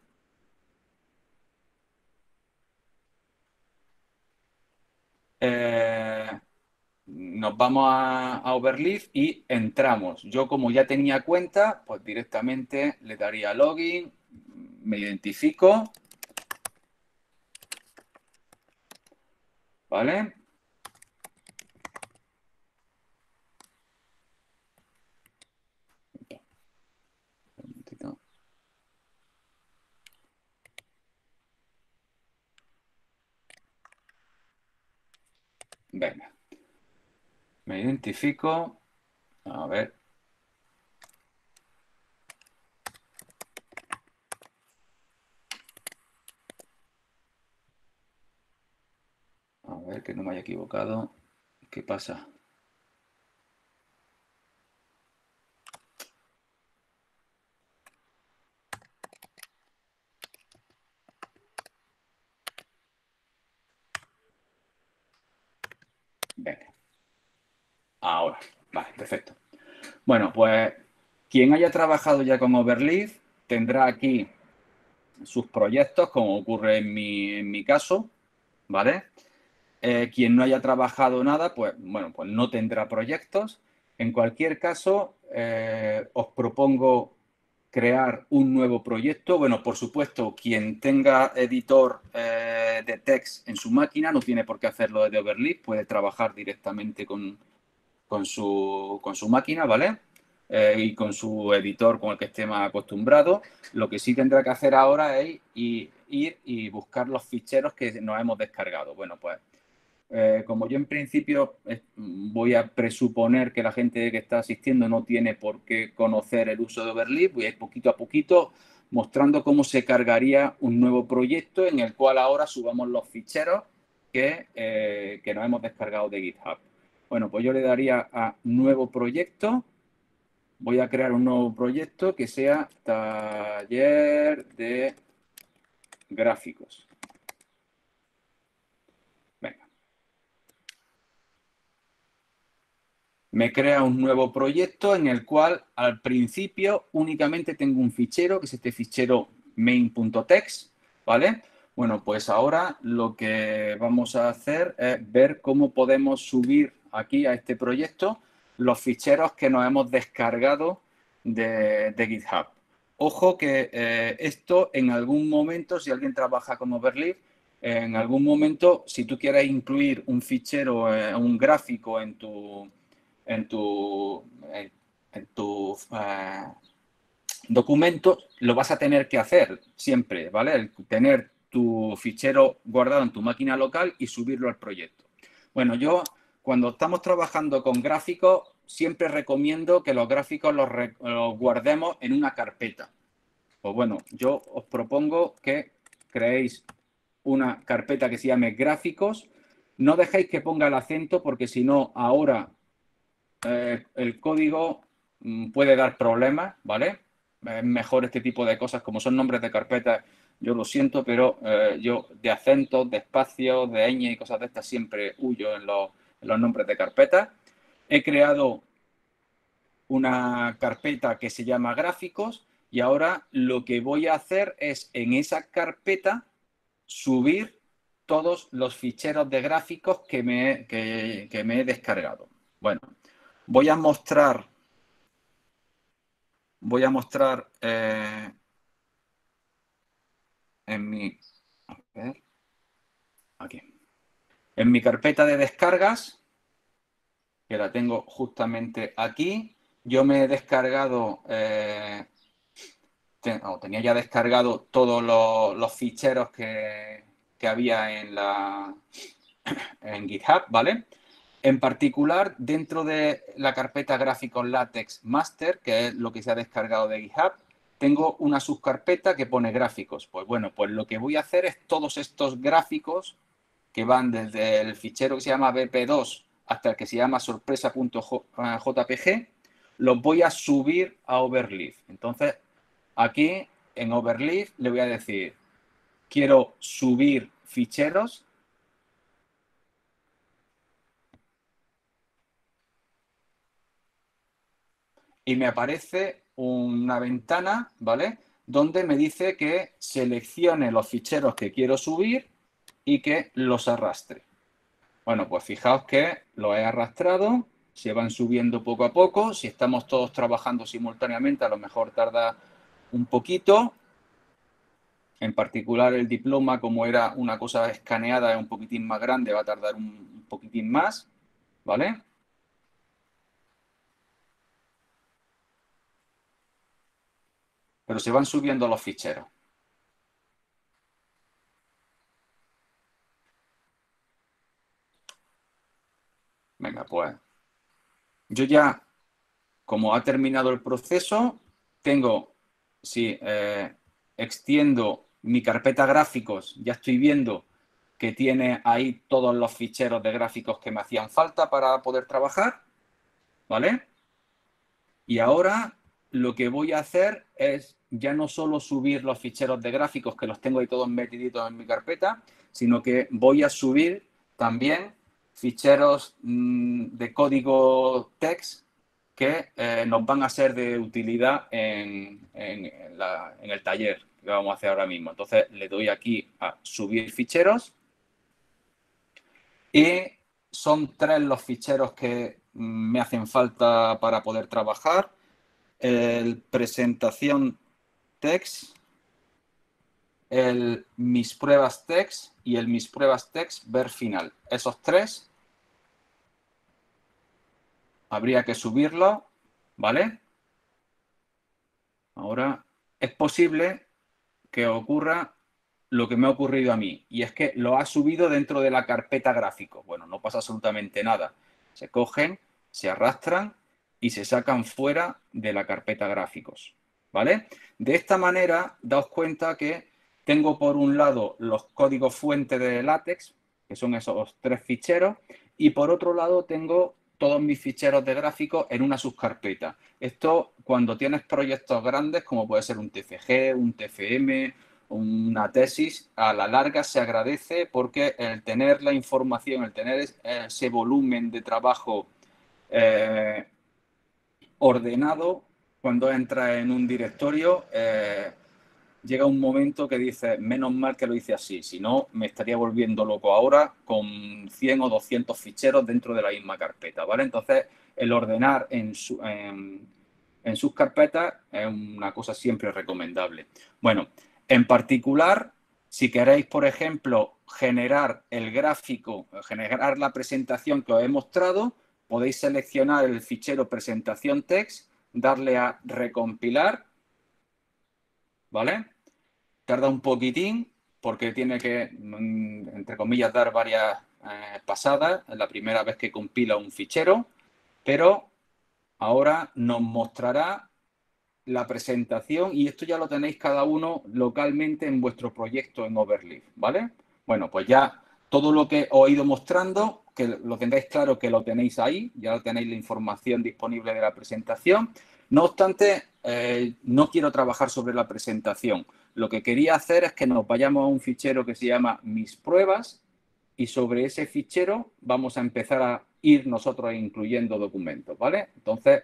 S2: Eh, nos vamos a, a Overleaf y entramos. Yo como ya tenía cuenta, pues directamente le daría login, me identifico, ¿vale? Venga, me identifico, a ver. A ver, que no me haya equivocado. ¿Qué pasa? Venga. Ahora. Vale, perfecto. Bueno, pues quien haya trabajado ya con Overleaf tendrá aquí sus proyectos, como ocurre en mi, en mi caso, ¿vale? Eh, quien no haya trabajado nada, pues bueno, pues no tendrá proyectos. En cualquier caso, eh, os propongo crear un nuevo proyecto. Bueno, por supuesto, quien tenga editor eh, de text en su máquina no tiene por qué hacerlo desde Overleaf, puede trabajar directamente con, con, su, con su máquina, ¿vale? Eh, y con su editor con el que esté más acostumbrado. Lo que sí tendrá que hacer ahora es ir, ir y buscar los ficheros que nos hemos descargado. Bueno, pues eh, como yo en principio eh, voy a presuponer que la gente que está asistiendo no tiene por qué conocer el uso de Overleaf, voy a ir poquito a poquito mostrando cómo se cargaría un nuevo proyecto en el cual ahora subamos los ficheros que, eh, que nos hemos descargado de GitHub. Bueno, pues yo le daría a nuevo proyecto. Voy a crear un nuevo proyecto que sea taller de gráficos. Venga. Me crea un nuevo proyecto en el cual al principio únicamente tengo un fichero, que es este fichero main.txt, ¿vale? Bueno, pues ahora lo que vamos a hacer es ver cómo podemos subir aquí a este proyecto los ficheros que nos hemos descargado de, de GitHub. Ojo que eh, esto en algún momento, si alguien trabaja con Overleaf, en algún momento, si tú quieres incluir un fichero, eh, un gráfico en tu, en tu, en, en tu uh, documento, lo vas a tener que hacer siempre, ¿vale? El tener tu fichero guardado en tu máquina local y subirlo al proyecto. Bueno, yo cuando estamos trabajando con gráficos, siempre recomiendo que los gráficos los, los guardemos en una carpeta. Pues bueno, yo os propongo que creéis una carpeta que se llame gráficos. No dejéis que ponga el acento porque si no, ahora eh, el código mm, puede dar problemas, ¿vale? Es mejor este tipo de cosas, como son nombres de carpeta, yo lo siento, pero eh, yo de acentos, de espacios, de ñ y cosas de estas siempre huyo en los, en los nombres de carpeta. He creado una carpeta que se llama gráficos y ahora lo que voy a hacer es en esa carpeta subir todos los ficheros de gráficos que me, que, que me he descargado. Bueno, voy a mostrar, voy a mostrar eh, en mi, a ver, aquí, en mi carpeta de descargas, que la tengo justamente aquí, yo me he descargado, eh, ten, oh, tenía ya descargado todos los, los ficheros que, que había en la en GitHub, ¿vale? En particular, dentro de la carpeta gráficos látex master, que es lo que se ha descargado de GitHub, tengo una subcarpeta que pone gráficos. Pues bueno, pues lo que voy a hacer es todos estos gráficos que van desde el fichero que se llama B P dos hasta el que se llama sorpresa.jpg, los voy a subir a Overleaf. Entonces, aquí en Overleaf le voy a decir, quiero subir ficheros. y me aparece una ventana, ¿vale? Donde me dice que seleccione los ficheros que quiero subir y que los arrastre. Bueno, pues fijaos que los he arrastrado, se van subiendo poco a poco. Si estamos todos trabajando simultáneamente, a lo mejor tarda un poquito. En particular el diploma, como era una cosa escaneada, es un poquitín más grande, va a tardar un, un poquitín más, ¿vale? Pero se van subiendo los ficheros. Venga, pues yo ya, como ha terminado el proceso, tengo, si eh, extiendo mi carpeta gráficos, ya estoy viendo que tiene ahí todos los ficheros de gráficos que me hacían falta para poder trabajar, ¿vale? Y ahora lo que voy a hacer es ya no solo subir los ficheros de gráficos, que los tengo ahí todos metiditos en mi carpeta, sino que voy a subir también ficheros mmm, de código text que eh, nos van a ser de utilidad en, en, la, en el taller que vamos a hacer ahora mismo. Entonces le doy aquí a subir ficheros y son tres los ficheros que me hacen falta para poder trabajar. El presentación text, el mis pruebas text y el mis pruebas text ver final. Esos tres habría que subirlo, ¿vale? Ahora es posible que ocurra lo que me ha ocurrido a mí, y es que lo ha subido dentro de la carpeta gráfico. Bueno, no pasa absolutamente nada. Se cogen, se arrastran y se sacan fuera de la carpeta gráficos, ¿vale? De esta manera, daos cuenta que tengo por un lado los códigos fuente de LaTeX, que son esos tres ficheros, y por otro lado tengo todos mis ficheros de gráficos en una subcarpeta. Esto cuando tienes proyectos grandes, como puede ser un T F G, un T F M, una tesis, a la larga se agradece porque el tener la información, el tener ese volumen de trabajo eh, ordenado, cuando entra en un directorio, eh, llega un momento que dices, menos mal que lo hice así, si no me estaría volviendo loco ahora con cien o doscientos ficheros dentro de la misma carpeta, ¿vale? Entonces, el ordenar en, su, en, en sus carpetas es una cosa siempre recomendable. Bueno, en particular, si queréis, por ejemplo, generar el gráfico, generar la presentación que os he mostrado, podéis seleccionar el fichero presentación text, darle a recompilar, ¿vale? Tarda un poquitín porque tiene que, entre comillas, dar varias eh, pasadas. Es la primera vez que compila un fichero, pero ahora nos mostrará la presentación y esto ya lo tenéis cada uno localmente en vuestro proyecto en Overleaf, ¿vale? Bueno, pues ya todo lo que os he ido mostrando, que lo tengáis claro que lo tenéis ahí, ya tenéis la información disponible de la presentación. No obstante, eh, no quiero trabajar sobre la presentación. Lo que quería hacer es que nos vayamos a un fichero que se llama mis pruebas y sobre ese fichero vamos a empezar a ir nosotros incluyendo documentos, ¿vale? Entonces,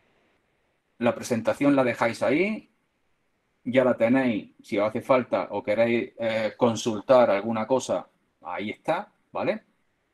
S2: la presentación la dejáis ahí, ya la tenéis, si os hace falta o queréis eh, consultar alguna cosa, ahí está, ¿vale?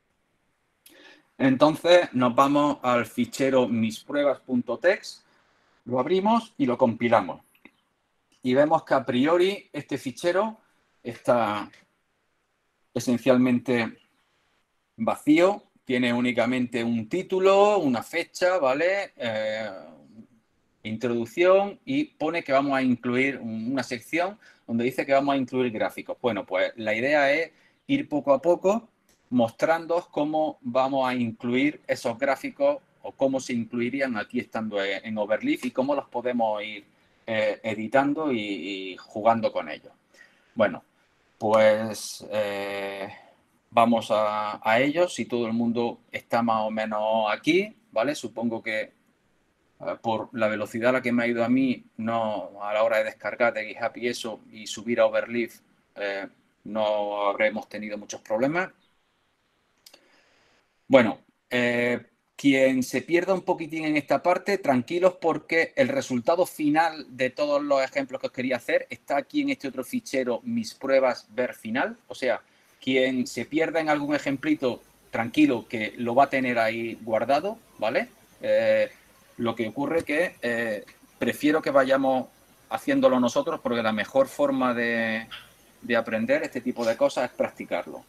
S2: Entonces nos vamos al fichero mispruebas.txt, lo abrimos y lo compilamos. Y vemos que a priori este fichero está esencialmente vacío, tiene únicamente un título, una fecha, ¿vale? Eh, introducción y pone que vamos a incluir una sección donde dice que vamos a incluir gráficos. Bueno, pues la idea es ir poco a poco mostrándoos cómo vamos a incluir esos gráficos o cómo se incluirían aquí estando en Overleaf y cómo los podemos ir eh, editando y, y jugando con ellos. Bueno, pues eh, vamos a, a ellos. Si todo el mundo está más o menos aquí, ¿vale? Supongo que por la velocidad a la que me ha ido a mí, no a la hora de descargar de GitHub y eso, y subir a Overleaf, eh, no habremos tenido muchos problemas. Bueno, eh, quien se pierda un poquitín en esta parte, tranquilos porque el resultado final de todos los ejemplos que os quería hacer está aquí en este otro fichero, mis pruebas, ver final. O sea, quien se pierda en algún ejemplito, tranquilo que lo va a tener ahí guardado, ¿vale? Eh, lo que ocurre que eh, prefiero que vayamos haciéndolo nosotros porque la mejor forma de, de aprender este tipo de cosas es practicarlo.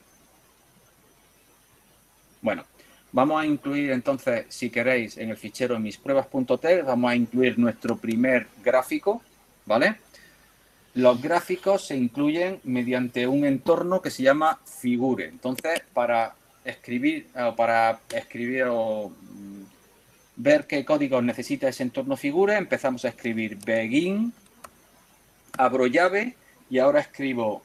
S2: Bueno, vamos a incluir entonces, si queréis, en el fichero mispruebas.txt, vamos a incluir nuestro primer gráfico, ¿vale? Los gráficos se incluyen mediante un entorno que se llama Figure. Entonces, para escribir, para escribir o ver qué códigos necesita ese entorno Figure, empezamos a escribir begin, abro llave y ahora escribo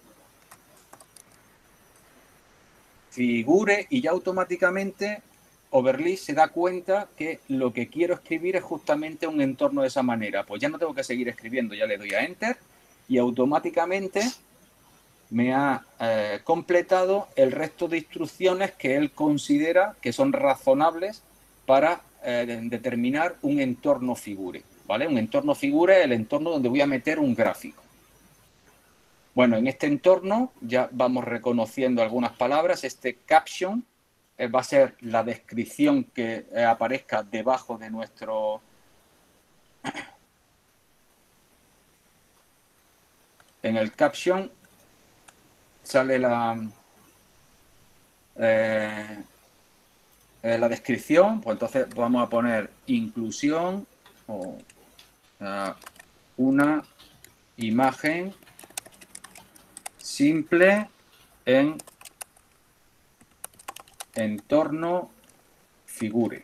S2: Figure y ya automáticamente Overleaf se da cuenta que lo que quiero escribir es justamente un entorno de esa manera. Pues ya no tengo que seguir escribiendo, ya le doy a Enter y automáticamente me ha eh, completado el resto de instrucciones que él considera que son razonables para eh, determinar un entorno Figure, ¿vale? Un entorno Figure es el entorno donde voy a meter un gráfico. Bueno, en este entorno ya vamos reconociendo algunas palabras. Este caption eh, va a ser la descripción que eh, aparezca debajo de nuestro... En el caption sale la, eh, eh, la descripción, pues entonces vamos a poner inclusión o uh, una imagen simple en entorno Figure,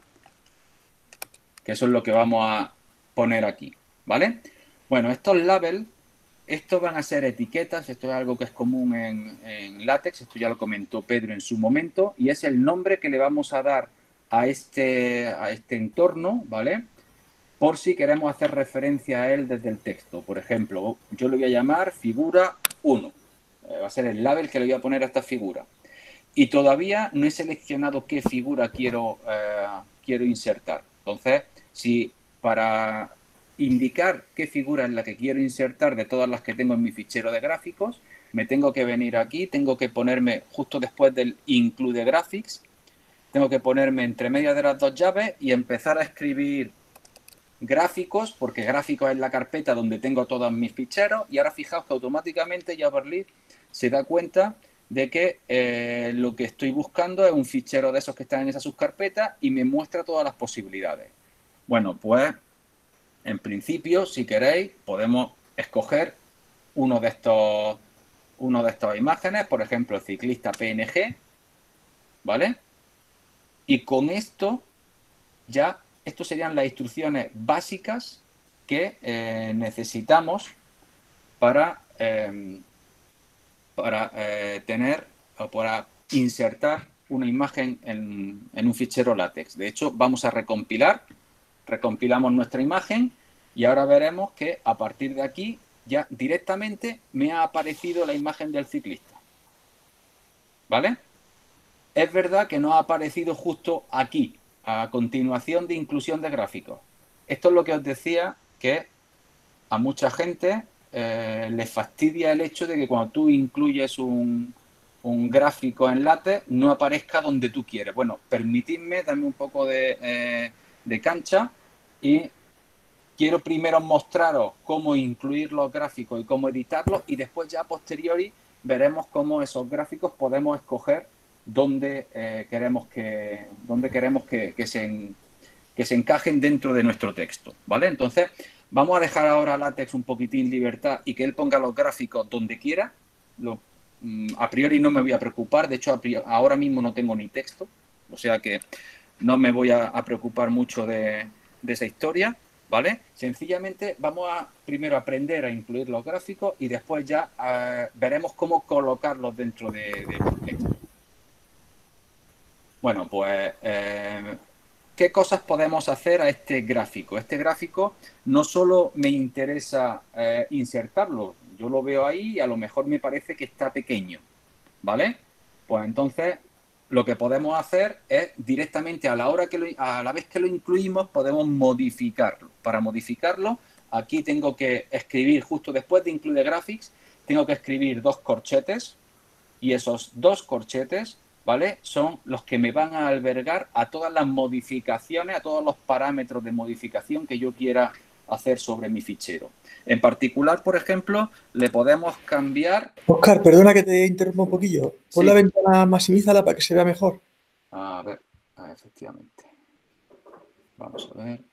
S2: que eso es lo que vamos a poner aquí, ¿vale? Bueno, estos labels, estos van a ser etiquetas, esto es algo que es común en, en LaTeX, esto ya lo comentó Pedro en su momento, y es el nombre que le vamos a dar a este, a este entorno, ¿vale? Por si queremos hacer referencia a él desde el texto. Por ejemplo, yo le voy a llamar figura uno. Va a ser el label que le voy a poner a esta figura. Y todavía no he seleccionado qué figura quiero, eh, quiero insertar. Entonces, si para indicar qué figura es la que quiero insertar de todas las que tengo en mi fichero de gráficos, me tengo que venir aquí, tengo que ponerme justo después del include graphics, tengo que ponerme entre medias de las dos llaves y empezar a escribir gráficos, porque gráficos es la carpeta donde tengo todos mis ficheros, y ahora fijaos que automáticamente ya Overleaf se da cuenta de que eh, lo que estoy buscando es un fichero de esos que están en esa subcarpeta y me muestra todas las posibilidades. Bueno, pues en principio, si queréis, podemos escoger uno de estos, uno de estas imágenes, por ejemplo, el ciclista P N G, ¿vale? Y con esto ya, estas serían las instrucciones básicas que eh, necesitamos para, eh, para eh, tener o para insertar una imagen en, en un fichero LaTeX. De hecho, vamos a recompilar, recompilamos nuestra imagen y ahora veremos que a partir de aquí ya directamente me ha aparecido la imagen del ciclista. ¿Vale? Es verdad que no ha aparecido justo aquí, a continuación de inclusión de gráficos. Esto es lo que os decía, que a mucha gente eh, le fastidia el hecho de que cuando tú incluyes un, un gráfico en LaTeX no aparezca donde tú quieres. Bueno, permitidme darme un poco de, eh, de cancha y quiero primero mostraros cómo incluir los gráficos y cómo editarlos y después ya a posteriori veremos cómo esos gráficos podemos escoger dónde eh, queremos, que, dónde queremos que, que, se, que se encajen dentro de nuestro texto, ¿vale? Entonces, vamos a dejar ahora a LaTeX un poquitín libertad y que él ponga los gráficos donde quiera. Lo, a priori no me voy a preocupar, de hecho, a priori, ahora mismo no tengo ni texto, o sea que no me voy a, a preocupar mucho de, de esa historia, ¿vale? Sencillamente vamos a primero aprender a incluir los gráficos y después ya uh, veremos cómo colocarlos dentro de, de texto. Bueno, pues, eh, ¿qué cosas podemos hacer a este gráfico? Este gráfico no solo me interesa eh, insertarlo, yo lo veo ahí y a lo mejor me parece que está pequeño, ¿vale? Pues entonces lo que podemos hacer es directamente a la hora que lo, a la vez que lo incluimos, podemos modificarlo. Para modificarlo, aquí tengo que escribir, justo después de Include Graphics, tengo que escribir dos corchetes y esos dos corchetes, ¿vale? Son los que me van a albergar a todas las modificaciones, a todos los parámetros de modificación que yo quiera hacer sobre mi fichero. En particular, por ejemplo, le podemos cambiar...
S3: Oscar, perdona que te interrumpa un poquillo. Pon
S2: Sí.
S3: la ventana, maximízala para que se vea mejor.
S2: A ver, efectivamente. Vamos a ver.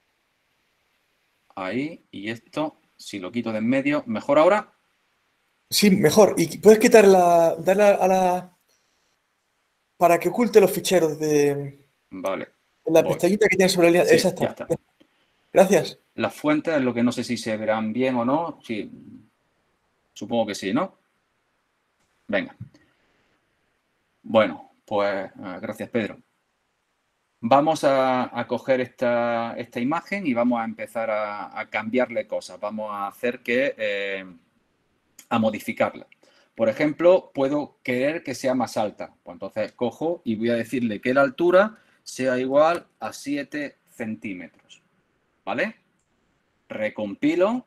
S2: Ahí, y esto, si lo quito de en medio, ¿mejor ahora?
S3: Sí, mejor. Y puedes quitar la, darle a la... para que oculte los ficheros de...
S2: Vale.
S3: La
S2: voy.
S3: pestañita que tiene sobre la línea.
S2: Sí,
S3: Exacto.
S2: ya está.
S3: Gracias.
S2: Las fuentes es lo que no sé si se verán bien o no. Sí, supongo que sí, ¿no? Venga. Bueno, pues gracias, Pedro. Vamos a, a coger esta, esta imagen y vamos a empezar a, a cambiarle cosas. Vamos a hacer que... Eh, a modificarla. Por ejemplo, puedo querer que sea más alta. Pues entonces cojo y voy a decirle que la altura sea igual a siete centímetros. ¿Vale? Recompilo.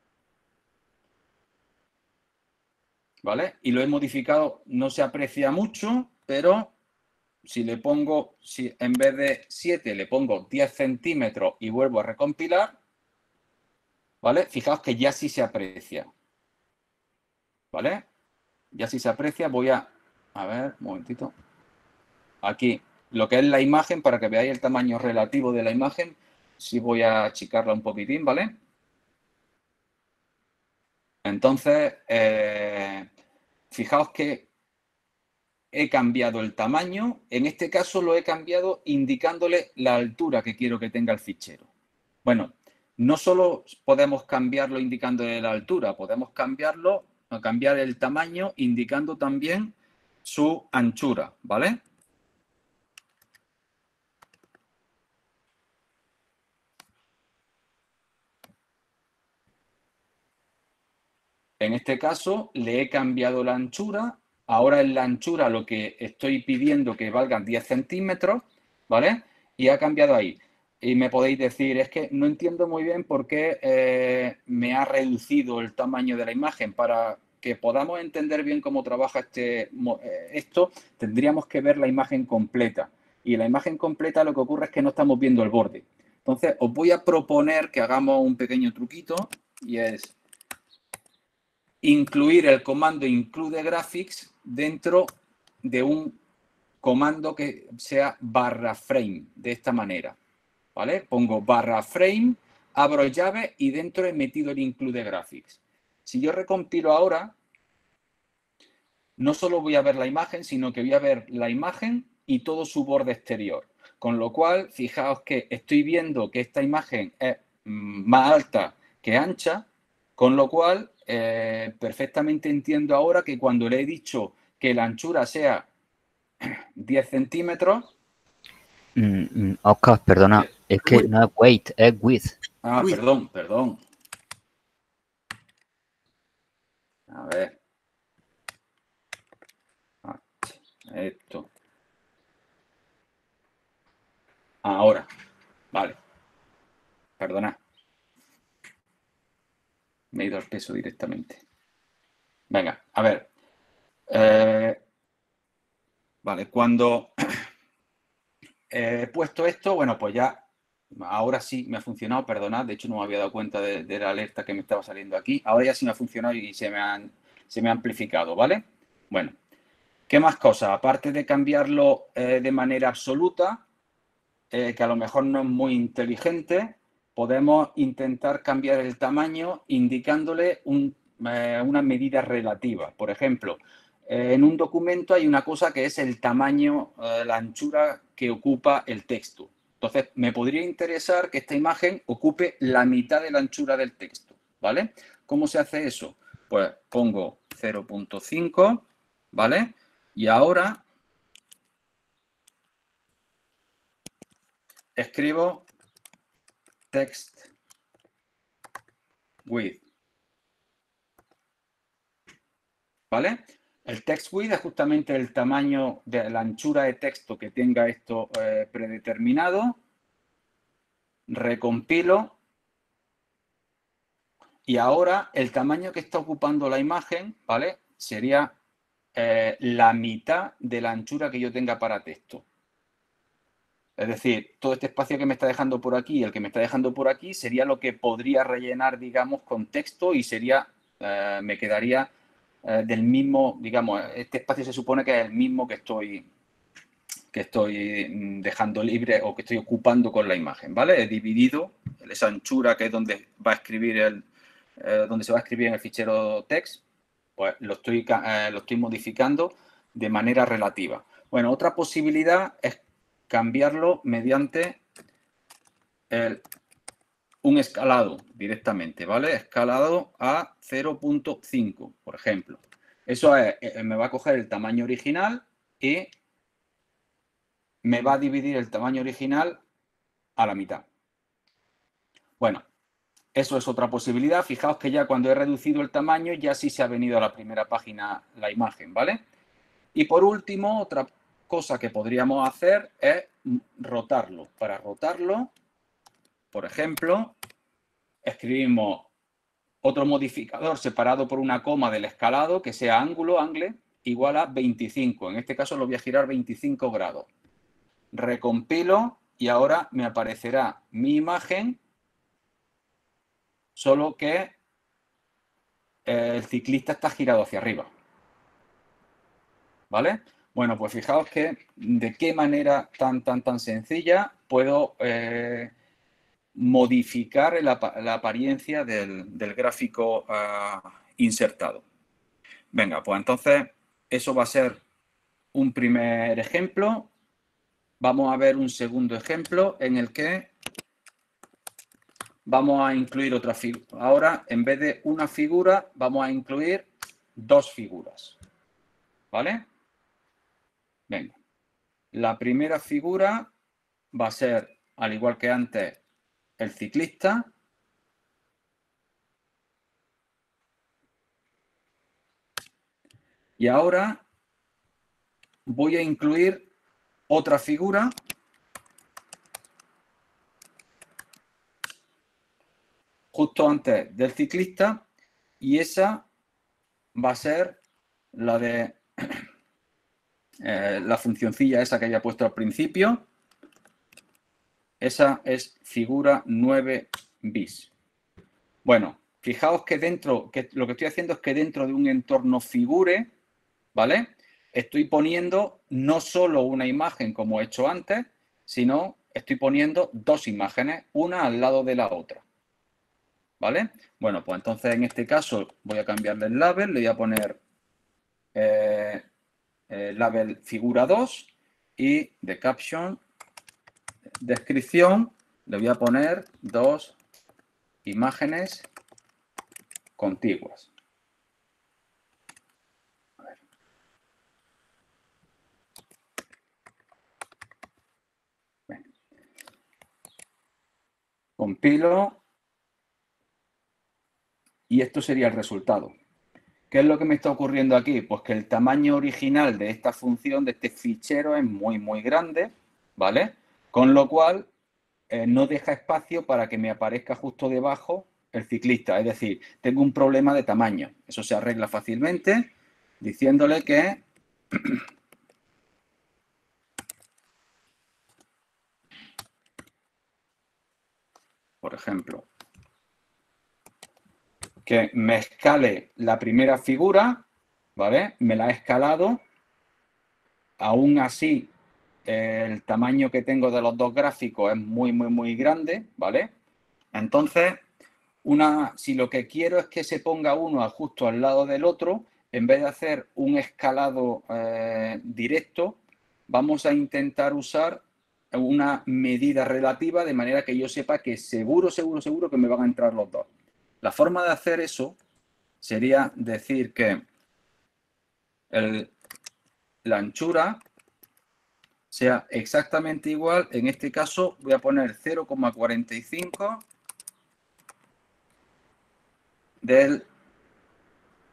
S2: ¿Vale? Y lo he modificado, no se aprecia mucho, pero si le pongo, si en vez de siete le pongo diez centímetros y vuelvo a recompilar, ¿vale? Fijaos que ya sí se aprecia. ¿Vale? Ya sí se aprecia, voy a... A ver, un momentito. Aquí, lo que es la imagen, para que veáis el tamaño relativo de la imagen, sí voy a achicarla un poquitín, ¿vale? Entonces, eh, fijaos que he cambiado el tamaño. En este caso lo he cambiado indicándole la altura que quiero que tenga el fichero. Bueno, no solo podemos cambiarlo indicándole la altura, podemos cambiarlo, cambiar el tamaño indicando también su anchura, ¿vale? En este caso le he cambiado la anchura. Ahora en la anchura lo que estoy pidiendo que valgan diez centímetros, ¿vale? Y ha cambiado ahí. Y me podéis decir, es que no entiendo muy bien por qué eh, me ha reducido el tamaño de la imagen. Para que podamos entender bien cómo trabaja este, esto, tendríamos que ver la imagen completa. Y la imagen completa lo que ocurre es que no estamos viendo el borde. Entonces, os voy a proponer que hagamos un pequeño truquito y es... incluir el comando include graphics dentro de un comando que sea barra frame, de esta manera, ¿vale? Pongo barra frame, abro llave y dentro he metido el include graphics. Si yo recompilo ahora, no solo voy a ver la imagen, sino que voy a ver la imagen y todo su borde exterior. Con lo cual, fijaos que estoy viendo que esta imagen es más alta que ancha, con lo cual eh, perfectamente entiendo ahora que cuando le he dicho que la anchura sea diez centímetros...
S4: Mm, mm, Oscar, perdona, es que
S2: Uy.
S4: no es weight, es width.
S2: Ah, Uy. perdón, perdón. A ver. Esto. Ahora. Vale. Perdona. Me he ido al peso directamente. Venga, a ver. Eh, vale, cuando he puesto esto, bueno, pues ya ahora sí me ha funcionado, perdonad, de hecho no me había dado cuenta de, de la alerta que me estaba saliendo aquí. Ahora ya sí me ha funcionado y se me, han, se me ha amplificado, ¿vale? Bueno, ¿qué más cosas? Aparte de cambiarlo eh, de manera absoluta, eh, que a lo mejor no es muy inteligente, podemos intentar cambiar el tamaño indicándole un, eh, una medida relativa. Por ejemplo, eh, en un documento hay una cosa que es el tamaño, eh, la anchura que ocupa el texto. Entonces, me podría interesar que esta imagen ocupe la mitad de la anchura del texto, ¿vale? ¿Cómo se hace eso? Pues pongo cero punto cinco, ¿vale? Y ahora escribo text width, ¿vale? el text width es justamente el tamaño de la anchura de texto que tenga esto eh, predeterminado. Recompilo. Y ahora el tamaño que está ocupando la imagen, ¿vale? Sería eh, la mitad de la anchura que yo tenga para texto. Es decir, todo este espacio que me está dejando por aquí y el que me está dejando por aquí sería lo que podría rellenar, digamos, con texto y sería, eh, me quedaría eh, del mismo, digamos, este espacio se supone que es el mismo que estoy, que estoy dejando libre o que estoy ocupando con la imagen, ¿vale? He dividido esa anchura que es donde va a escribir el, eh, donde se va a escribir en el fichero text, pues lo estoy, eh, lo estoy modificando de manera relativa. Bueno, otra posibilidad es cambiarlo mediante el, un escalado directamente, ¿vale? Escalado a cero punto cinco, por ejemplo. Eso es, me va a coger el tamaño original y me va a dividir el tamaño original a la mitad. Bueno, eso es otra posibilidad. Fijaos que ya cuando he reducido el tamaño ya sí se ha venido a la primera página la imagen, ¿vale? Y por último, otra cosa que podríamos hacer es rotarlo. Para rotarlo, por ejemplo, escribimos otro modificador separado por una coma del escalado que sea ángulo, angle, igual a veinticinco. En este caso lo voy a girar veinticinco grados. Recompilo y ahora me aparecerá mi imagen, solo que el ciclista está girado hacia arriba. ¿Vale? Bueno, pues fijaos que de qué manera tan, tan, tan sencilla puedo eh, modificar la, la apariencia del, del gráfico uh, insertado. Venga, pues entonces eso va a ser un primer ejemplo. Vamos a ver un segundo ejemplo en el que vamos a incluir otra figura. Ahora, en vez de una figura, vamos a incluir dos figuras. ¿Vale? Venga. La primera figura va a ser, al igual que antes, el ciclista. Y ahora voy a incluir otra figura justo antes del ciclista y esa va a ser la de eh, la funcioncilla esa que había puesto al principio. Esa es figura nueve bis. Bueno, fijaos que dentro, que lo que estoy haciendo es que dentro de un entorno figure, ¿vale? Estoy poniendo no solo una imagen como he hecho antes, sino estoy poniendo dos imágenes, una al lado de la otra. ¿Vale? Bueno, pues entonces en este caso voy a cambiarle el label, le voy a poner eh, eh, label figura dos y de caption, descripción, le voy a poner dos imágenes contiguas. A ver. Bueno. Compilo. Y esto sería el resultado. ¿Qué es lo que me está ocurriendo aquí? Pues que el tamaño original de esta función, de este fichero, es muy, muy grande, ¿vale? Con lo cual, eh, no deja espacio para que me aparezca justo debajo el ciclista. Es decir, tengo un problema de tamaño. Eso se arregla fácilmente diciéndole que por ejemplo, que me escale la primera figura, ¿vale? Me la he escalado. Aún así, el tamaño que tengo de los dos gráficos es muy, muy, muy grande, ¿vale? Entonces, una, si lo que quiero es que se ponga uno justo al lado del otro, en vez de hacer un escalado eh, directo, vamos a intentar usar una medida relativa de manera que yo sepa que seguro, seguro, seguro que me van a entrar los dos. La forma de hacer eso sería decir que el, la anchura sea exactamente igual. En este caso voy a poner cero coma cuarenta y cinco del,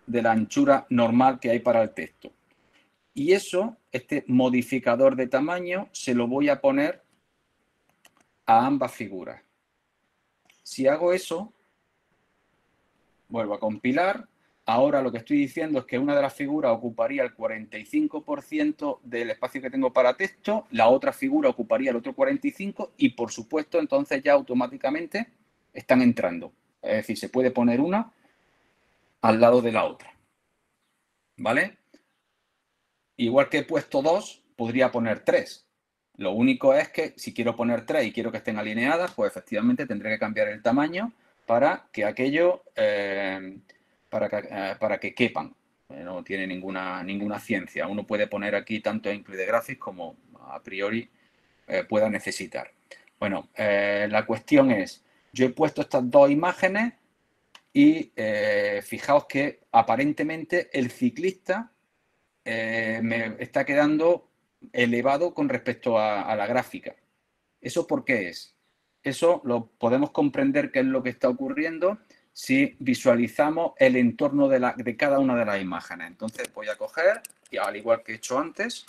S2: de la anchura normal que hay para el texto. Y eso, este modificador de tamaño, se lo voy a poner a ambas figuras. Si hago eso, vuelvo a compilar. Ahora lo que estoy diciendo es que una de las figuras ocuparía el cuarenta y cinco por ciento del espacio que tengo para texto, la otra figura ocuparía el otro cuarenta y cinco por ciento y, por supuesto, entonces ya automáticamente están entrando. Es decir, se puede poner una al lado de la otra. ¿Vale? Igual que he puesto dos, podría poner tres. Lo único es que si quiero poner tres y quiero que estén alineadas, pues efectivamente tendré que cambiar el tamaño para que aquello... Eh, Para que, eh, para que quepan. Eh, no tiene ninguna, ninguna ciencia. Uno puede poner aquí tanto Include Graphics como a priori eh, pueda necesitar. Bueno, eh, la cuestión es, yo he puesto estas dos imágenes y eh, fijaos que aparentemente el ciclista eh, me está quedando elevado con respecto a, a la gráfica. ¿Eso por qué es? Eso lo podemos comprender qué es lo que está ocurriendo si visualizamos el entorno de, la, de cada una de las imágenes. Entonces voy a coger, y al igual que he hecho antes,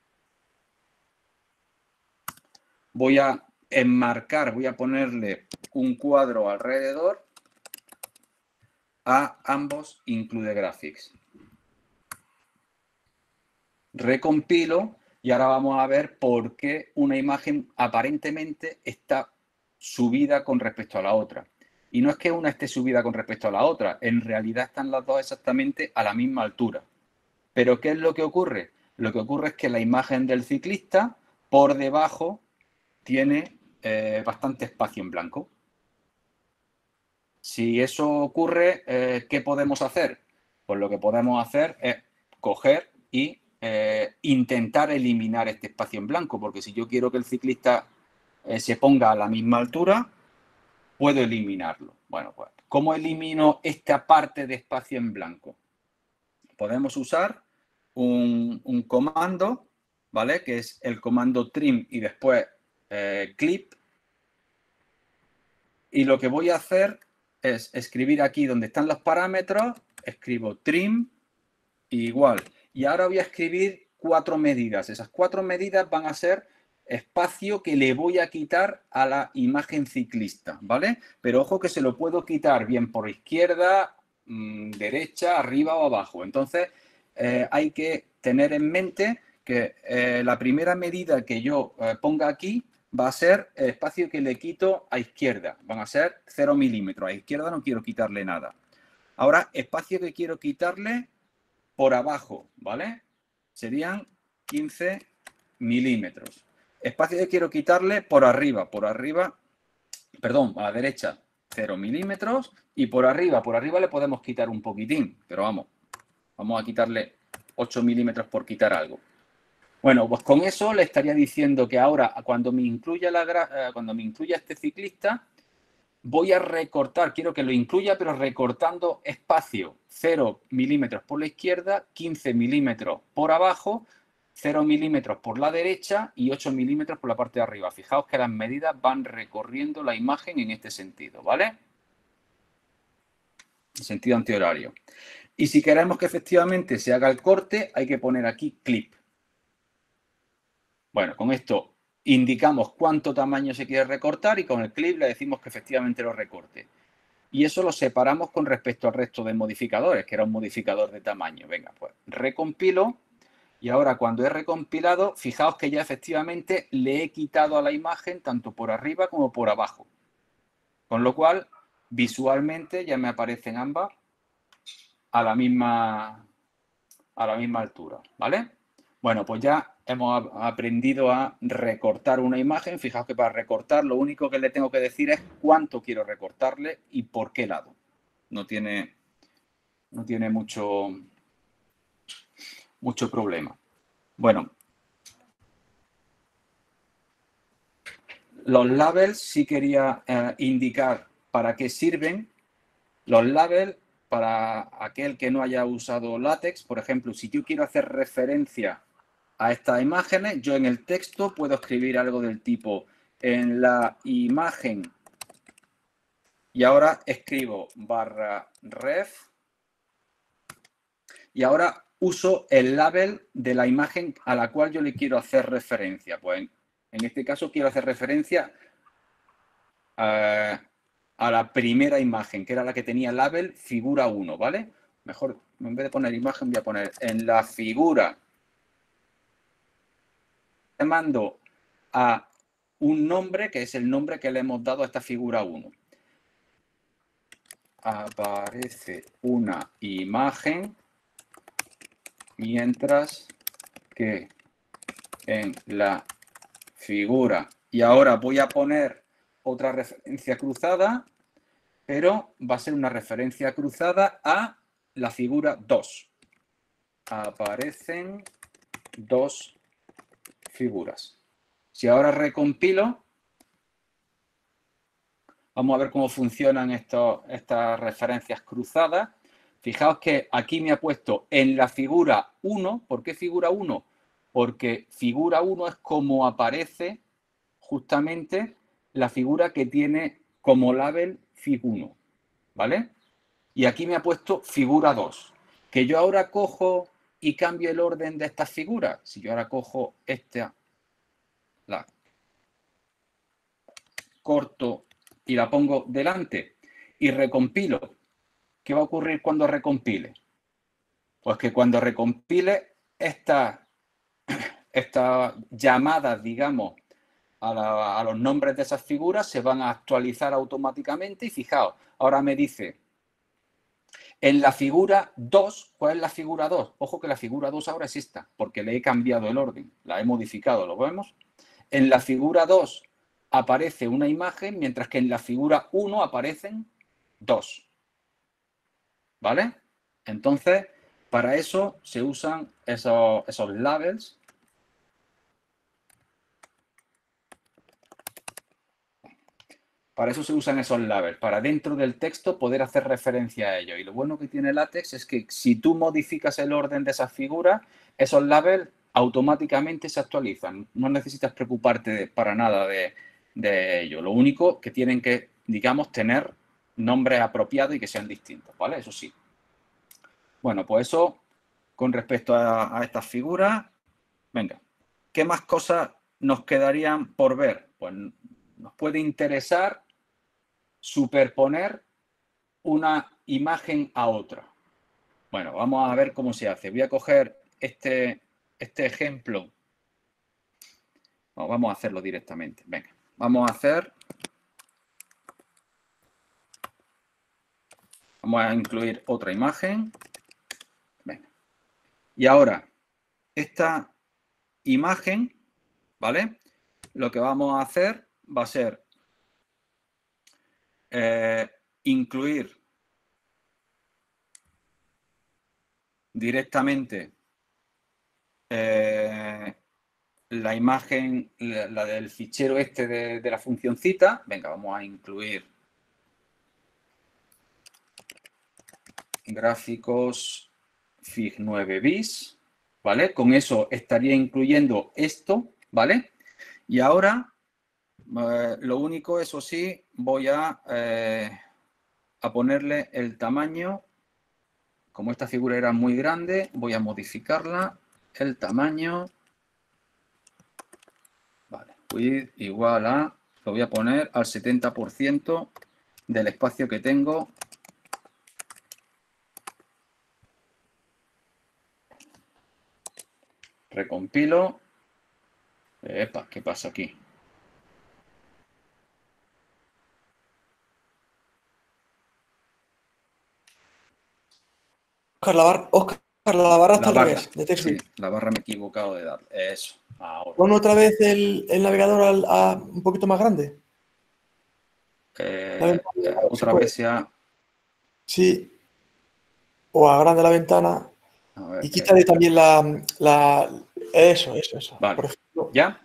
S2: voy a enmarcar, voy a ponerle un cuadro alrededor a ambos Include Graphics. Recompilo y ahora vamos a ver por qué una imagen aparentemente está subida con respecto a la otra. Y no es que una esté subida con respecto a la otra, en realidad están las dos exactamente a la misma altura. ¿Pero qué es lo que ocurre? Lo que ocurre es que la imagen del ciclista por debajo tiene eh, bastante espacio en blanco. Si eso ocurre, eh, ¿qué podemos hacer? Pues lo que podemos hacer es coger y eh, intentar eliminar este espacio en blanco, porque si yo quiero que el ciclista eh, se ponga a la misma altura, puedo eliminarlo. Bueno, pues, ¿cómo elimino esta parte de espacio en blanco? Podemos usar un, un comando, ¿vale? Que es el comando trim y después eh, clip. Y lo que voy a hacer es escribir aquí donde están los parámetros, escribo trim igual. Y ahora voy a escribir cuatro medidas. Esas cuatro medidas van a ser espacio que le voy a quitar a la imagen ciclista, ¿vale? Pero ojo que se lo puedo quitar bien por izquierda, mmm, derecha, arriba o abajo. Entonces, eh, hay que tener en mente que eh, la primera medida que yo eh, ponga aquí va a ser el espacio que le quito a izquierda. Van a ser cero milímetros. A izquierda no quiero quitarle nada. Ahora, espacio que quiero quitarle por abajo, ¿vale? Serían quince milímetros. Espacio que quiero quitarle por arriba, por arriba, perdón, a la derecha, cero milímetros. Y por arriba, por arriba le podemos quitar un poquitín, pero vamos, vamos a quitarle ocho milímetros por quitar algo. Bueno, pues con eso le estaría diciendo que ahora, cuando me incluya, la, cuando me incluya este ciclista, voy a recortar, quiero que lo incluya, pero recortando espacio cero milímetros por la izquierda, quince milímetros por abajo, cero milímetros por la derecha y ocho milímetros por la parte de arriba. Fijaos que las medidas van recorriendo la imagen en este sentido, ¿vale? En sentido antihorario. Y si queremos que efectivamente se haga el corte, hay que poner aquí clip. Bueno, con esto indicamos cuánto tamaño se quiere recortar y con el clip le decimos que efectivamente lo recorte. Y eso lo separamos con respecto al resto de modificadores, que era un modificador de tamaño. Venga, pues recompilo. Y ahora cuando he recompilado, fijaos que ya efectivamente le he quitado a la imagen tanto por arriba como por abajo. Con lo cual, visualmente ya me aparecen ambas a la misma, a la misma altura, ¿vale? Bueno, pues ya hemos aprendido a recortar una imagen. Fijaos que para recortar lo único que le tengo que decir es cuánto quiero recortarle y por qué lado. No tiene, no tiene mucho... mucho problema. Bueno, los labels sí quería eh, indicar para qué sirven. Los labels, para aquel que no haya usado látex, por ejemplo, si yo quiero hacer referencia a estas imágenes, yo en el texto puedo escribir algo del tipo en la imagen y ahora escribo barra ref Y ahora uso el label de la imagen a la cual yo le quiero hacer referencia. Pues en este caso quiero hacer referencia a, a la primera imagen, que era la que tenía label figura uno, ¿vale? Mejor, en vez de poner imagen, voy a poner en la figura. Le mando a un nombre, que es el nombre que le hemos dado a esta figura uno. Aparece una imagen, mientras que en la figura, y ahora voy a poner otra referencia cruzada, pero va a ser una referencia cruzada a la figura dos. Aparecen dos figuras. Si ahora recompilo, vamos a ver cómo funcionan estos, estas referencias cruzadas. Fijaos que aquí me ha puesto en la figura uno. ¿Por qué figura uno? Porque figura uno es como aparece justamente la figura que tiene como label fig uno, ¿vale? Y aquí me ha puesto figura dos. Que yo ahora cojo y cambio el orden de estas figuras. Si yo ahora cojo esta, la corto y la pongo delante y recompilo, ¿qué va a ocurrir cuando recompile? Pues que cuando recompile estas esta llamadas, digamos, a, la, a los nombres de esas figuras se van a actualizar automáticamente y fijaos, ahora me dice en la figura dos, ¿cuál es la figura dos? Ojo que la figura dos ahora es esta, porque le he cambiado el orden, la he modificado, ¿lo vemos? En la figura dos aparece una imagen, mientras que en la figura uno aparecen dos. ¿Vale? Entonces, para eso se usan esos, esos labels. Para eso se usan esos labels, para dentro del texto poder hacer referencia a ello. Y lo bueno que tiene LaTeX es que si tú modificas el orden de esas figuras, esos labels automáticamente se actualizan. No necesitas preocuparte de, para nada de, de ello. Lo único que tienen que, digamos, tener nombres apropiados y que sean distintos, ¿vale? Eso sí. Bueno, pues eso con respecto a, a estas figuras. Venga, ¿qué más cosas nos quedarían por ver? Pues nos puede interesar superponer una imagen a otra. Bueno, vamos a ver cómo se hace. Voy a coger este, este ejemplo. Bueno, vamos a hacerlo directamente. Venga, vamos a hacer... Vamos a incluir otra imagen. Venga. Y ahora, esta imagen, ¿vale? Lo que vamos a hacer va a ser Eh, incluir directamente eh, la imagen, la, la del fichero este de, de la funcioncita. Venga, vamos a incluir gráficos fig nueve bis, ¿vale? Con eso estaría incluyendo esto, ¿vale? Y ahora... Eh, lo único, eso sí, voy a, eh, a ponerle el tamaño. Como esta figura era muy grande, voy a modificarla. El tamaño. Vale, width igual a... Lo voy a poner al setenta por ciento del espacio que tengo. Recompilo. Epa, ¿qué pasa aquí?
S3: Oscar, la barra, Oscar, la barra está
S2: la
S3: al
S2: barra,
S3: revés, de texto.
S2: Sí, la barra me he equivocado de dar. Eso, ahora.
S3: Pon otra vez el, el navegador al, a, un poquito más grande.
S2: Eh,
S3: ventana,
S2: eh, otra vez sea...
S3: Sí. O agranda la ventana.
S2: Ver,
S3: y quítale eh, también la, la... Eso, eso, eso.
S2: Vale.
S3: Por ejemplo.
S2: ¿Ya?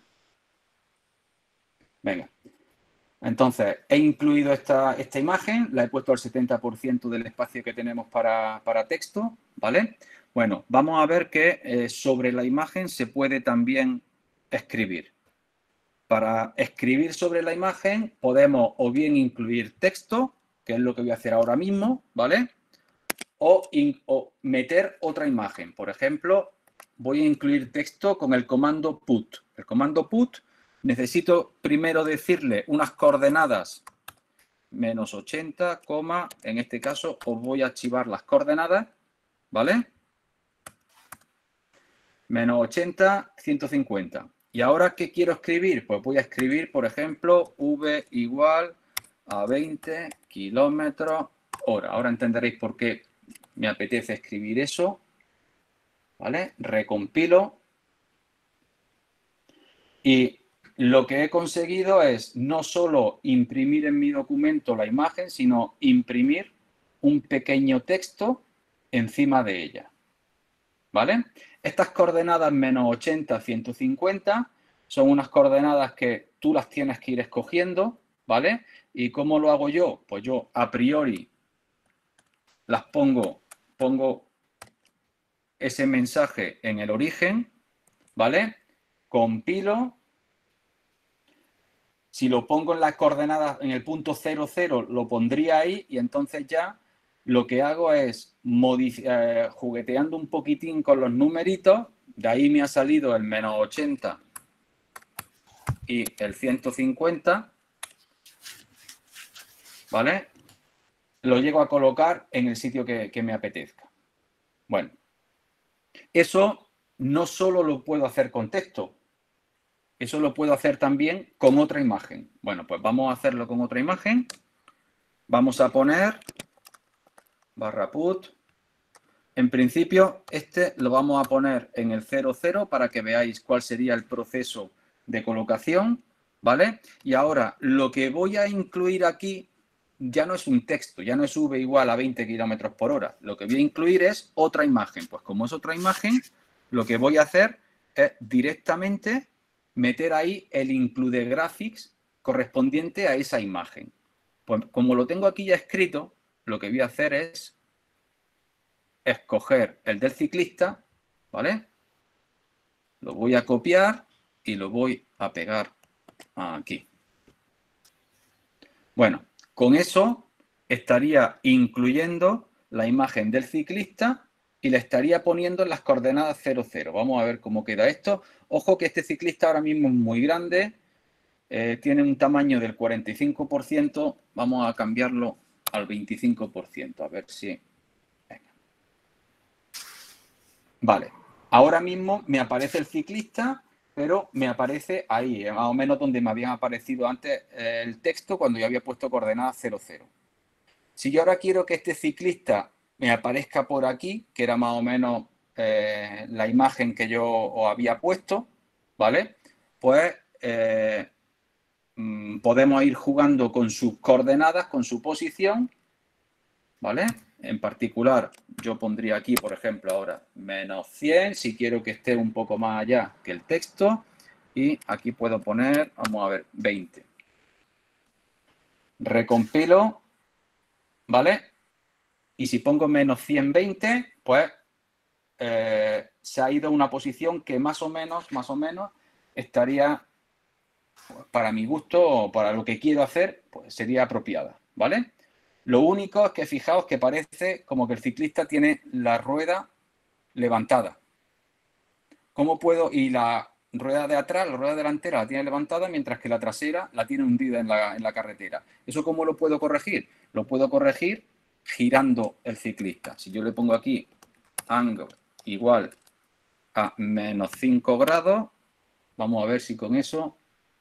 S2: Venga. Entonces, he incluido esta, esta imagen, la he puesto al setenta por ciento del espacio que tenemos para, para texto, ¿vale? Bueno, vamos a ver que eh, sobre la imagen se puede también escribir. Para escribir sobre la imagen podemos o bien incluir texto, que es lo que voy a hacer ahora mismo, ¿vale? o, in, o meter otra imagen. Por ejemplo, voy a incluir texto con el comando put. El comando put necesito primero decirle unas coordenadas menos ochenta, en este caso os voy a archivar las coordenadas, ¿vale? Menos ochenta, ciento cincuenta. ¿Y ahora qué quiero escribir? Pues voy a escribir, por ejemplo, v igual a veinte kilómetros hora. Ahora entenderéis por qué me apetece escribir eso, ¿vale? Recompilo. Y lo que he conseguido es no solo imprimir en mi documento la imagen, sino imprimir un pequeño texto encima de ella, ¿vale? Estas coordenadas menos ochenta, ciento cincuenta son unas coordenadas que tú las tienes que ir escogiendo, ¿vale? ¿Y cómo lo hago yo? Pues yo a priori las pongo, pongo ese mensaje en el origen, ¿vale? Compilo. Si lo pongo en las coordenadas, en el punto cero cero, lo pondría ahí y entonces ya lo que hago es eh, jugueteando un poquitín con los numeritos. De ahí me ha salido el menos ochenta y el ciento cincuenta, ¿vale? Lo llego a colocar en el sitio que, que me apetezca. Bueno, eso no solo lo puedo hacer con texto. Eso lo puedo hacer también con otra imagen. Bueno, pues vamos a hacerlo con otra imagen. Vamos a poner barra put. En principio, este lo vamos a poner en el cero cero para que veáis cuál sería el proceso de colocación, ¿vale? Y ahora, lo que voy a incluir aquí ya no es un texto, ya no es v igual a veinte kilómetros por hora. Lo que voy a incluir es otra imagen. Pues como es otra imagen, lo que voy a hacer es directamente meter ahí el include graphics correspondiente a esa imagen. Pues como lo tengo aquí ya escrito, lo que voy a hacer es escoger el del ciclista, ¿vale? Lo voy a copiar y lo voy a pegar aquí. Bueno, con eso estaría incluyendo la imagen del ciclista y le estaría poniendo en las coordenadas cero cero. Vamos a ver cómo queda esto. Ojo que este ciclista ahora mismo es muy grande, eh, tiene un tamaño del cuarenta y cinco por ciento. Vamos a cambiarlo al veinticinco por ciento, a ver si... Venga. Vale, ahora mismo me aparece el ciclista, pero me aparece ahí, más o menos donde me habían aparecido antes eh, el texto cuando yo había puesto coordenadas cero cero. Si yo ahora quiero que este ciclista me aparezca por aquí, que era más o menos eh, la imagen que yo os había puesto, ¿vale? Pues eh, mmm, podemos ir jugando con sus coordenadas, con su posición, ¿vale? En particular, yo pondría aquí, por ejemplo, ahora menos cien, si quiero que esté un poco más allá que el texto. Y aquí puedo poner, vamos a ver, veinte. Recompilo, ¿vale? Y si pongo menos ciento veinte, pues eh, se ha ido a una posición que más o menos, más o menos, estaría, pues, para mi gusto o para lo que quiero hacer, pues sería apropiada, ¿vale? Lo único es que fijaos que parece como que el ciclista tiene la rueda levantada. ¿Cómo puedo? Y la rueda de atrás, la rueda delantera la tiene levantada, mientras que la trasera la tiene hundida en la, en la carretera. ¿Eso cómo lo puedo corregir? Lo puedo corregir girando el ciclista. Si yo le pongo aquí angle igual a menos cinco grados, vamos a ver si con eso...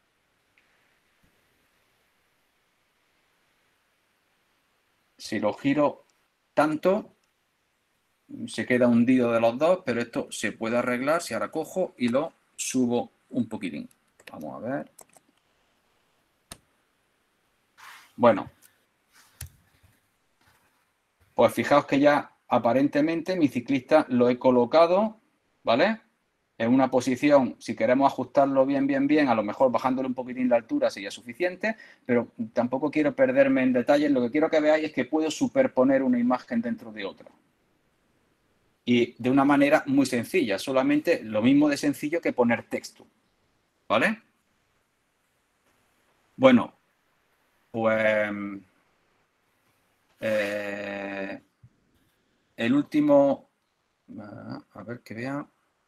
S2: Si lo giro tanto, se queda hundido de los dos, pero esto se puede arreglar si ahora cojo y lo subo un poquitín. Vamos a ver. Bueno. Pues fijaos que ya aparentemente mi ciclista lo he colocado, ¿vale? En una posición, si queremos ajustarlo bien, bien, bien, a lo mejor bajándole un poquitín la altura sería suficiente, pero tampoco quiero perderme en detalles. Lo que quiero que veáis es que puedo superponer una imagen dentro de otra. Y de una manera muy sencilla, solamente lo mismo de sencillo que poner texto, ¿vale? Bueno, pues... Eh, el último, a ver que vea.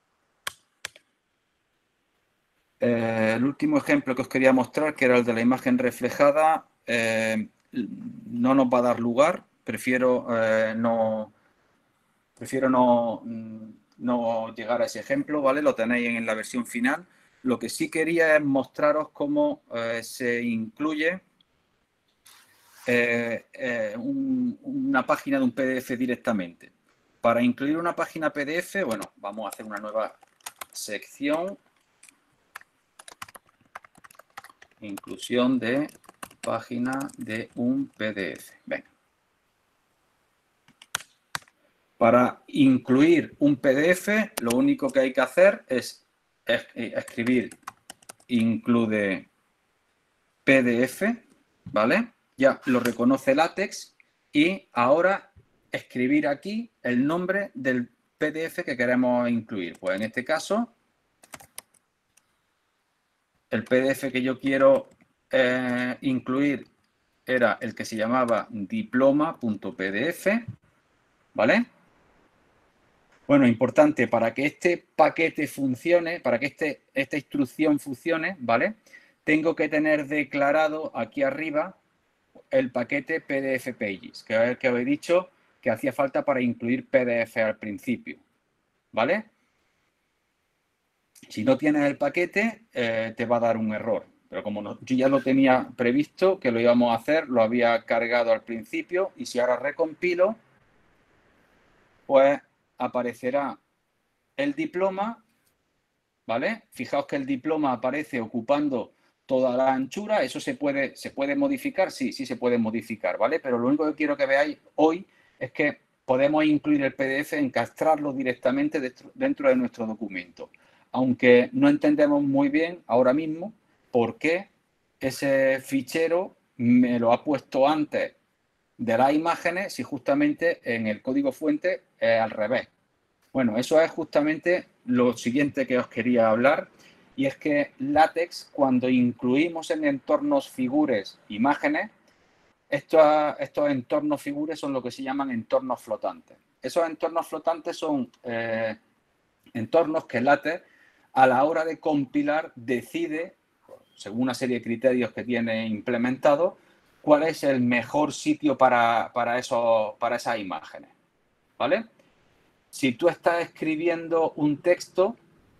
S2: Eh, el último ejemplo que os quería mostrar, que era el de la imagen reflejada, eh, no nos va a dar lugar. Prefiero eh, no, prefiero no, no llegar a ese ejemplo, ¿vale? Lo tenéis en la versión final. Lo que sí quería es mostraros cómo eh, se incluye eh, eh, un, una página de un P D F directamente. Para incluir una página P D F, bueno, vamos a hacer una nueva sección. Inclusión de página de un P D F. Venga. Para incluir un P D F, lo único que hay que hacer es escribir include P D F, ¿vale? Ya lo reconoce LaTeX y ahora escribir aquí el nombre del P D F que queremos incluir. Pues en este caso, el P D F que yo quiero eh, incluir era el que se llamaba diploma punto P D F, ¿vale? Bueno, importante, para que este paquete funcione, para que este, esta instrucción funcione, ¿vale? Tengo que tener declarado aquí arriba el paquete P D F Pages, que es el que os he dicho que hacía falta para incluir P D F al principio, ¿vale? Si no tienes el paquete, eh, te va a dar un error. Pero como no, yo ya lo tenía previsto, que lo íbamos a hacer, lo había cargado al principio y si ahora recompilo, pues aparecerá el diploma, ¿vale? Fijaos que el diploma aparece ocupando toda la anchura. Eso se puede, ¿se puede modificar? Sí, sí se puede modificar, ¿vale? Pero lo único que quiero que veáis hoy es que podemos incluir el P D F, encastrarlo directamente dentro de nuestro documento. Aunque no entendemos muy bien ahora mismo por qué ese fichero me lo ha puesto antes de las imágenes si justamente en el código fuente es al revés. Bueno, eso es justamente lo siguiente que os quería hablar y es que LaTeX, cuando incluimos en entornos figures imágenes, estos, estos entornos figures son lo que se llaman entornos flotantes. Esos entornos flotantes son eh, entornos que LaTeX a la hora de compilar decide, según una serie de criterios que tiene implementados, cuál es el mejor sitio para, para, eso, para esas imágenes, ¿vale? Si tú estás escribiendo un texto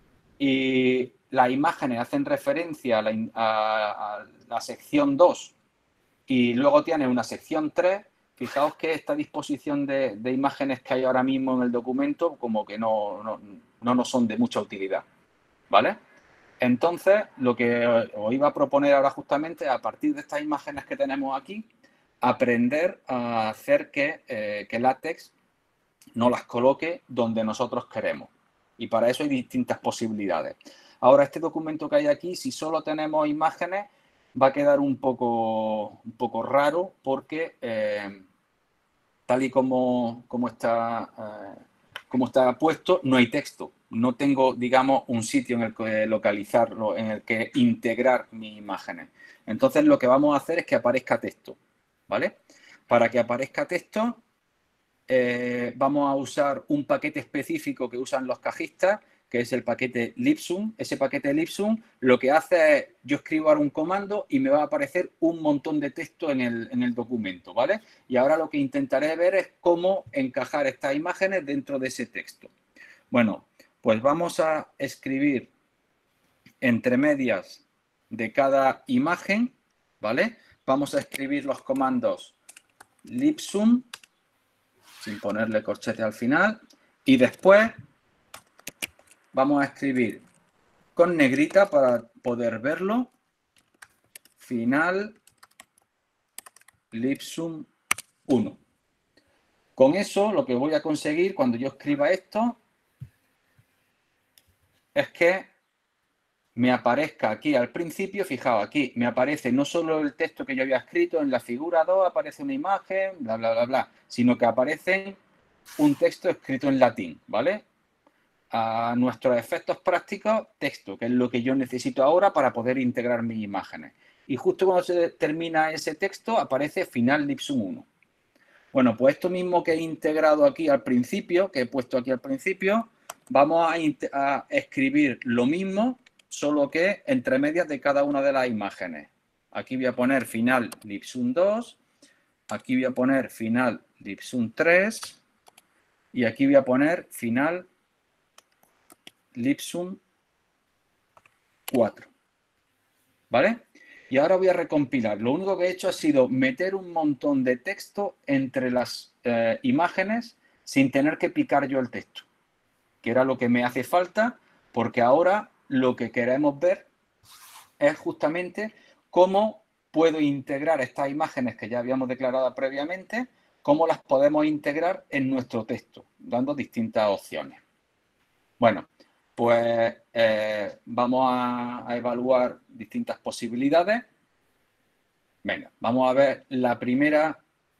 S2: y las imágenes hacen referencia a la, a, a la sección dos y luego tienes una sección tres, fijaos que esta disposición de, de imágenes que hay ahora mismo en el documento como que no, no, no nos son de mucha utilidad, ¿vale? Entonces, lo que os iba a proponer ahora justamente, a partir de estas imágenes que tenemos aquí, aprender a hacer que, eh, que LaTeX no las coloque donde nosotros queremos. Y para eso hay distintas posibilidades. Ahora, este documento que hay aquí, si solo tenemos imágenes, va a quedar un poco, un poco raro porque eh, tal y como, como, está, eh, como está puesto, no hay texto. No tengo, digamos, un sitio en el que localizarlo, en el que integrar mis imágenes. Entonces, lo que vamos a hacer es que aparezca texto, ¿vale? Para que aparezca texto, eh, vamos a usar un paquete específico que usan los cajistas, que es el paquete Libsum. Ese paquete Libsum lo que hace es, yo escribo ahora un comando y me va a aparecer un montón de texto en el, en el documento, ¿vale? Y ahora lo que intentaré ver es cómo encajar estas imágenes dentro de ese texto. Bueno, pues vamos a escribir entre medias de cada imagen, ¿vale? Vamos a escribir los comandos Libsum, sin ponerle corchete al final, y después vamos a escribir con negrita para poder verlo, final Libsum uno. Con eso lo que voy a conseguir cuando yo escriba esto es que me aparezca aquí al principio, fijaos, aquí me aparece no solo el texto que yo había escrito, en la figura dos aparece una imagen, bla, bla, bla, bla, sino que aparece un texto escrito en latín, ¿vale? A nuestros efectos prácticos, texto, que es lo que yo necesito ahora para poder integrar mis imágenes. Y justo cuando se termina ese texto, aparece final Libsum uno. Bueno, pues esto mismo que he integrado aquí al principio, que he puesto aquí al principio, vamos a, a escribir lo mismo, solo que entre medias de cada una de las imágenes. Aquí voy a poner final libsum dos, aquí voy a poner final libsum tres y aquí voy a poner final libsum cuatro. ¿Vale? Y ahora voy a recompilar. Lo único que he hecho ha sido meter un montón de texto entre las eh, imágenes sin tener que picar yo el texto, que era lo que me hace falta, porque ahora lo que queremos ver es justamente cómo puedo integrar estas imágenes que ya habíamos declarado previamente, cómo las podemos integrar en nuestro texto, dando distintas opciones. Bueno, pues eh, vamos a, a evaluar distintas posibilidades. Venga, vamos a ver la primera,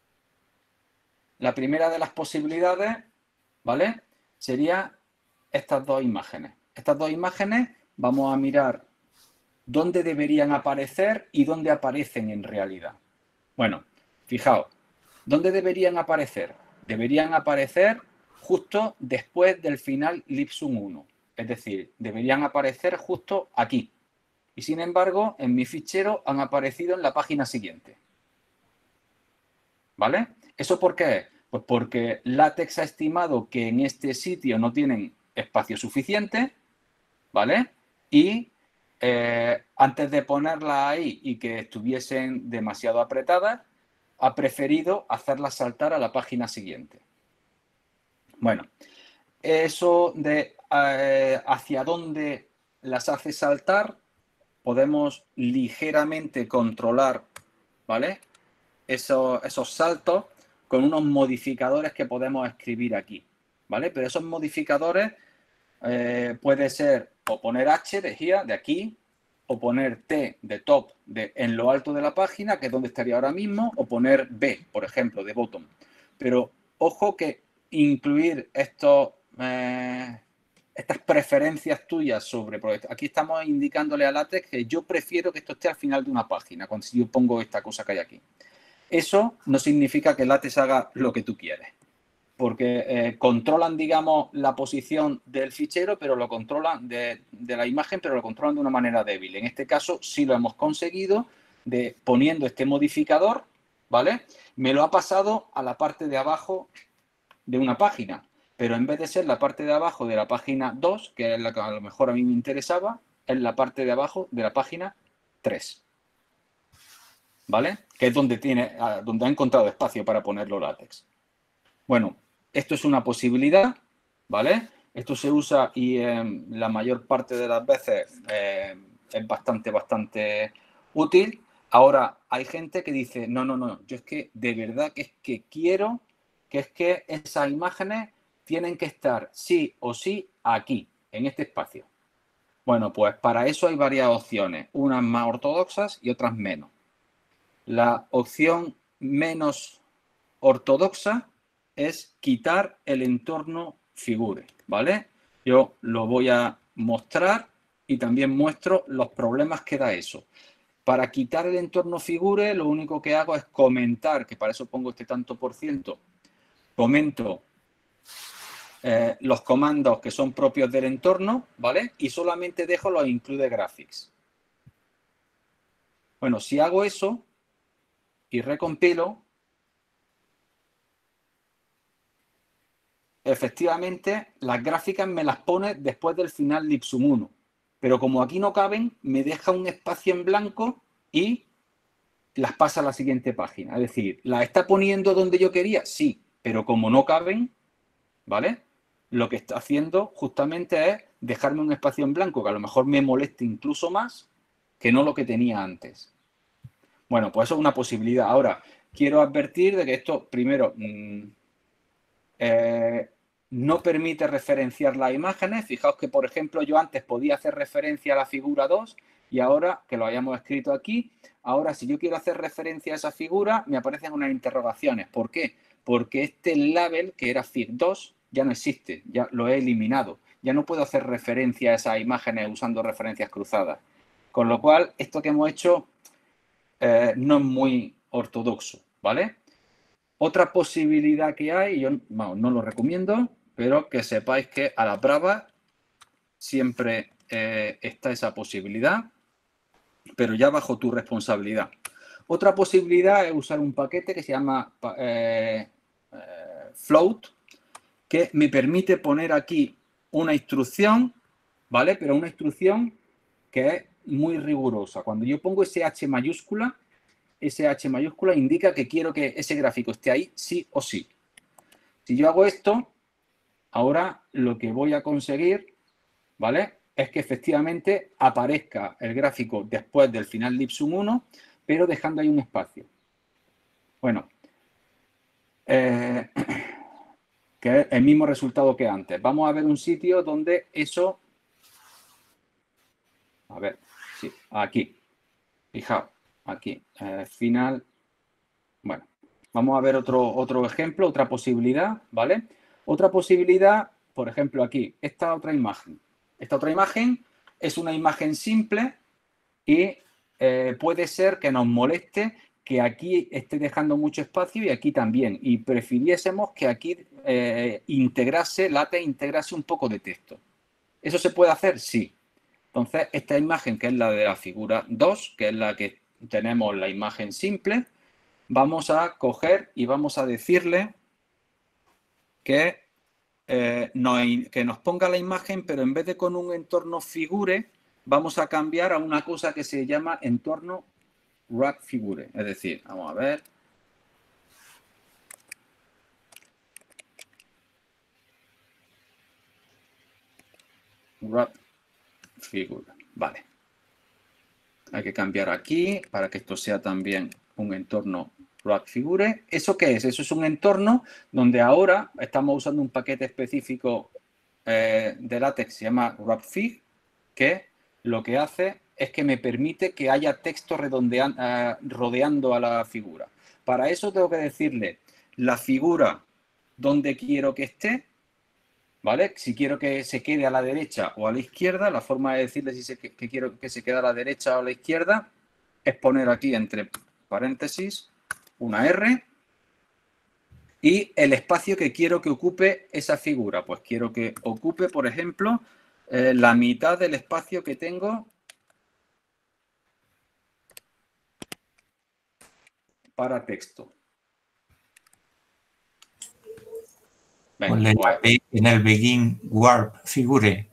S2: la primera de las posibilidades, ¿vale? Sería estas dos imágenes. Estas dos imágenes vamos a mirar dónde deberían aparecer y dónde aparecen en realidad. Bueno, fijaos, ¿dónde deberían aparecer? Deberían aparecer justo después del final libsum uno. Es decir, deberían aparecer justo aquí. Y sin embargo, en mi fichero han aparecido en la página siguiente. ¿Vale? ¿Eso por qué? Pues porque LaTeX ha estimado que en este sitio no tienen espacio suficiente, ¿vale? Y eh, antes de ponerlas ahí y que estuviesen demasiado apretadas, ha preferido hacerlas saltar a la página siguiente. Bueno, eso de eh, hacia dónde las hace saltar, podemos ligeramente controlar, ¿vale? Eso, esos saltos con unos modificadores que podemos escribir aquí, ¿vale? Pero esos modificadores eh, puede ser o poner H de here, de aquí, o poner T de top de, en lo alto de la página, que es donde estaría ahora mismo, o poner B, por ejemplo, de bottom. Pero ojo que incluir estos, eh, estas preferencias tuyas sobre... Aquí estamos indicándole a LaTeX que yo prefiero que esto esté al final de una página, cuando si yo pongo esta cosa que hay aquí. Eso no significa que LaTeX haga lo que tú quieres, porque eh, controlan, digamos, la posición del fichero, pero lo controlan de, de la imagen, pero lo controlan de una manera débil. En este caso sí lo hemos conseguido de poniendo este modificador, ¿vale? Me lo ha pasado a la parte de abajo de una página, pero en vez de ser la parte de abajo de la página dos, que es la que a lo mejor a mí me interesaba, es la parte de abajo de la página tres. ¿Vale? Que es donde, tiene, donde ha encontrado espacio para ponerlo LaTeX. Bueno, esto es una posibilidad, ¿vale? Esto se usa y eh, la mayor parte de las veces eh, es bastante, bastante útil. Ahora, hay gente que dice, no, no, no, yo es que de verdad que es que quiero que es que esas imágenes tienen que estar sí o sí aquí, en este espacio. Bueno, pues para eso hay varias opciones, unas más ortodoxas y otras menos. La opción menos ortodoxa es quitar el entorno figure, ¿vale? Yo lo voy a mostrar y también muestro los problemas que da eso. Para quitar el entorno figure, lo único que hago es comentar, que para eso pongo este tanto por ciento, comento eh, los comandos que son propios del entorno, ¿vale? Y solamente dejo los include graphics. Bueno, si hago eso y recompilo, efectivamente, las gráficas me las pone después del final libsum uno. Pero como aquí no caben, me deja un espacio en blanco y las pasa a la siguiente página. Es decir, ¿las está poniendo donde yo quería? Sí, pero como no caben, ¿vale? Lo que está haciendo justamente es dejarme un espacio en blanco que a lo mejor me moleste incluso más que no lo que tenía antes. Bueno, pues eso es una posibilidad. Ahora, quiero advertir de que esto, primero, mmm, eh, no permite referenciar las imágenes. Fijaos que, por ejemplo, yo antes podía hacer referencia a la figura dos y ahora, que lo hayamos escrito aquí, ahora si yo quiero hacer referencia a esa figura, me aparecen unas interrogaciones. ¿Por qué? Porque este label, que era fig dos, ya no existe, ya lo he eliminado. Ya no puedo hacer referencia a esas imágenes usando referencias cruzadas. Con lo cual, esto que hemos hecho eh, no es muy ortodoxo, ¿vale? Otra posibilidad que hay, yo bueno, no lo recomiendo, pero que sepáis que a la brava siempre eh, está esa posibilidad, pero ya bajo tu responsabilidad. Otra posibilidad es usar un paquete que se llama eh, eh, float, que me permite poner aquí una instrucción, ¿vale? Pero una instrucción que es muy rigurosa. Cuando yo pongo ese H mayúscula, ese H mayúscula indica que quiero que ese gráfico esté ahí sí o sí. Si yo hago esto, ahora lo que voy a conseguir, ¿vale?, es que efectivamente aparezca el gráfico después del final Lipsum uno, pero dejando ahí un espacio. Bueno, eh, que es el mismo resultado que antes. Vamos a ver un sitio donde eso... A ver, sí, aquí. Fijaos, aquí. Eh, final... Bueno, vamos a ver otro, otro ejemplo, otra posibilidad, ¿vale? Otra posibilidad, por ejemplo, aquí, esta otra imagen. Esta otra imagen es una imagen simple y eh, puede ser que nos moleste que aquí esté dejando mucho espacio y aquí también. Y prefiriésemos que aquí eh, integrase, LaTeX integrase un poco de texto. ¿Eso se puede hacer? Sí. Entonces, esta imagen, que es la de la figura dos, que es la que tenemos la imagen simple, vamos a coger y vamos a decirle que, eh, no, que nos ponga la imagen, pero en vez de con un entorno figure, vamos a cambiar a una cosa que se llama entorno wrap figure. Es decir, vamos a ver. Wrap figure. Vale. Hay que cambiar aquí para que esto sea también un entorno wrap figure. ¿Eso qué es? Eso es un entorno donde ahora estamos usando un paquete específico eh, de LaTeX, se llama wrapfig, que lo que hace es que me permite que haya texto uh, rodeando a la figura. Para eso tengo que decirle la figura donde quiero que esté, ¿vale? Si quiero que se quede a la derecha o a la izquierda, la forma de decirle si se, que, que quiero que se quede a la derecha o a la izquierda es poner aquí entre paréntesis una R y el espacio que quiero que ocupe esa figura. Pues quiero que ocupe, por ejemplo, eh, la mitad del espacio que tengo para texto.
S5: Venga, pues, en el begin warp figure.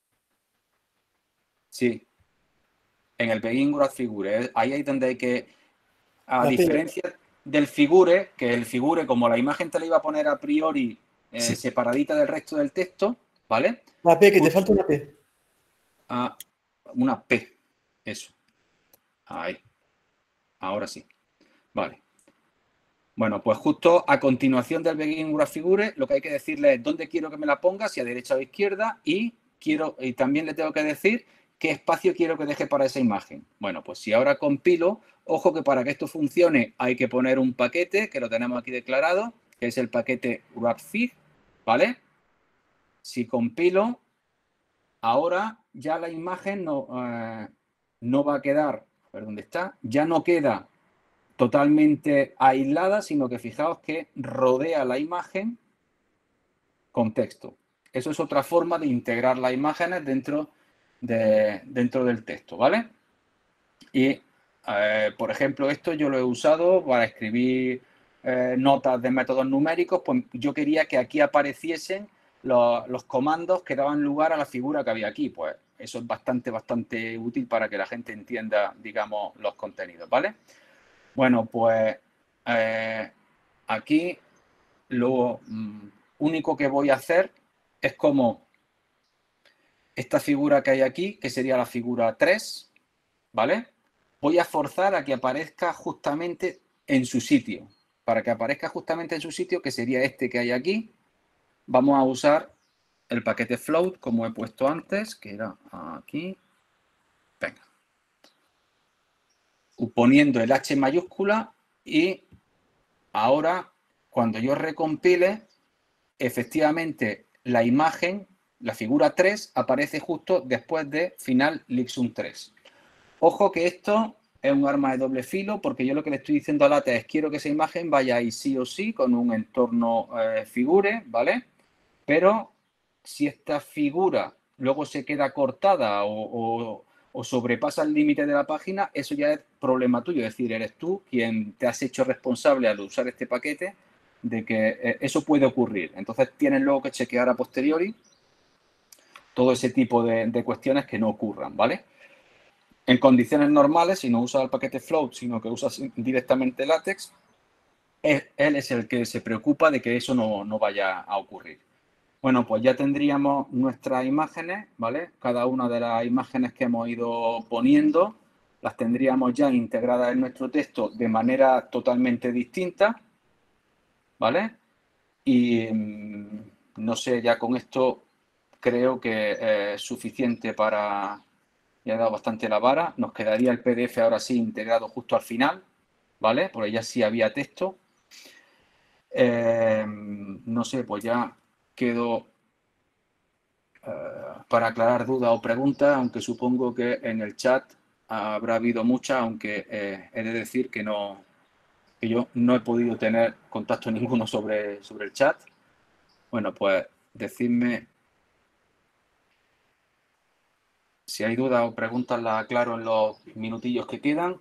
S2: Sí, en el begin warp figure. Ahí es donde hay que, a diferencia del figure, que el figure, como la imagen te la iba a poner a priori eh, sí. separadita del resto del texto, ¿vale?
S3: La P, que te falta una P.
S2: Ah, una P, eso. Ahí. Ahora sí. Vale. Bueno, pues justo a continuación del begin wrap figure, lo que hay que decirle es dónde quiero que me la ponga, si a derecha o a izquierda, y quiero y también le tengo que decir qué espacio quiero que deje para esa imagen. Bueno, pues si ahora compilo, ojo que para que esto funcione hay que poner un paquete, que lo tenemos aquí declarado, que es el paquete wrapfig, ¿vale? Si compilo, ahora ya la imagen no, eh, no va a quedar, a ver dónde está, ya no queda totalmente aislada, sino que fijaos que rodea la imagen con texto. Eso es otra forma de integrar las imágenes dentro, de, dentro del texto, ¿vale? Y, eh, por ejemplo, esto yo lo he usado para escribir eh, notas de métodos numéricos, pues yo quería que aquí apareciesen los, los comandos que daban lugar a la figura que había aquí. Pues eso es bastante, bastante útil para que la gente entienda, digamos, los contenidos, ¿vale? Bueno, pues eh, aquí lo mm, único que voy a hacer es como esta figura que hay aquí, que sería la figura tres, ¿vale? Voy a forzar a que aparezca justamente en su sitio. Para que aparezca justamente en su sitio, que sería este que hay aquí, vamos a usar el paquete float, como he puesto antes, que era aquí. Venga. Poniendo el H mayúscula y ahora, cuando yo recompile, efectivamente la imagen, la figura tres, aparece justo después de final Lipsum tres. Ojo que esto es un arma de doble filo porque yo lo que le estoy diciendo a LaTeX es quiero que esa imagen vaya ahí sí o sí con un entorno eh, figure, ¿vale? Pero si esta figura luego se queda cortada o, o, o sobrepasa el límite de la página, eso ya es problema tuyo. Es decir, eres tú quien te has hecho responsable al usar este paquete de que eh, eso puede ocurrir. Entonces tienes luego que chequear a posteriori todo ese tipo de, de cuestiones que no ocurran, ¿vale? En condiciones normales, si no usas el paquete float, sino que usas directamente LaTeX, él es el que se preocupa de que eso no, no vaya a ocurrir. Bueno, pues ya tendríamos nuestras imágenes, ¿vale? Cada una de las imágenes que hemos ido poniendo las tendríamos ya integradas en nuestro texto de manera totalmente distinta, ¿vale? Y no sé, ya con esto creo que es suficiente para... Ya he dado bastante la vara. Nos quedaría el P D F ahora sí integrado justo al final, ¿vale? Porque ya sí había texto. Eh, no sé, pues ya quedo eh, para aclarar dudas o preguntas, aunque supongo que en el chat habrá habido muchas, aunque eh, he de decir que no, que yo no he podido tener contacto ninguno sobre, sobre el chat. Bueno, pues decidme si hay dudas o preguntas, las aclaro en los minutillos que quedan.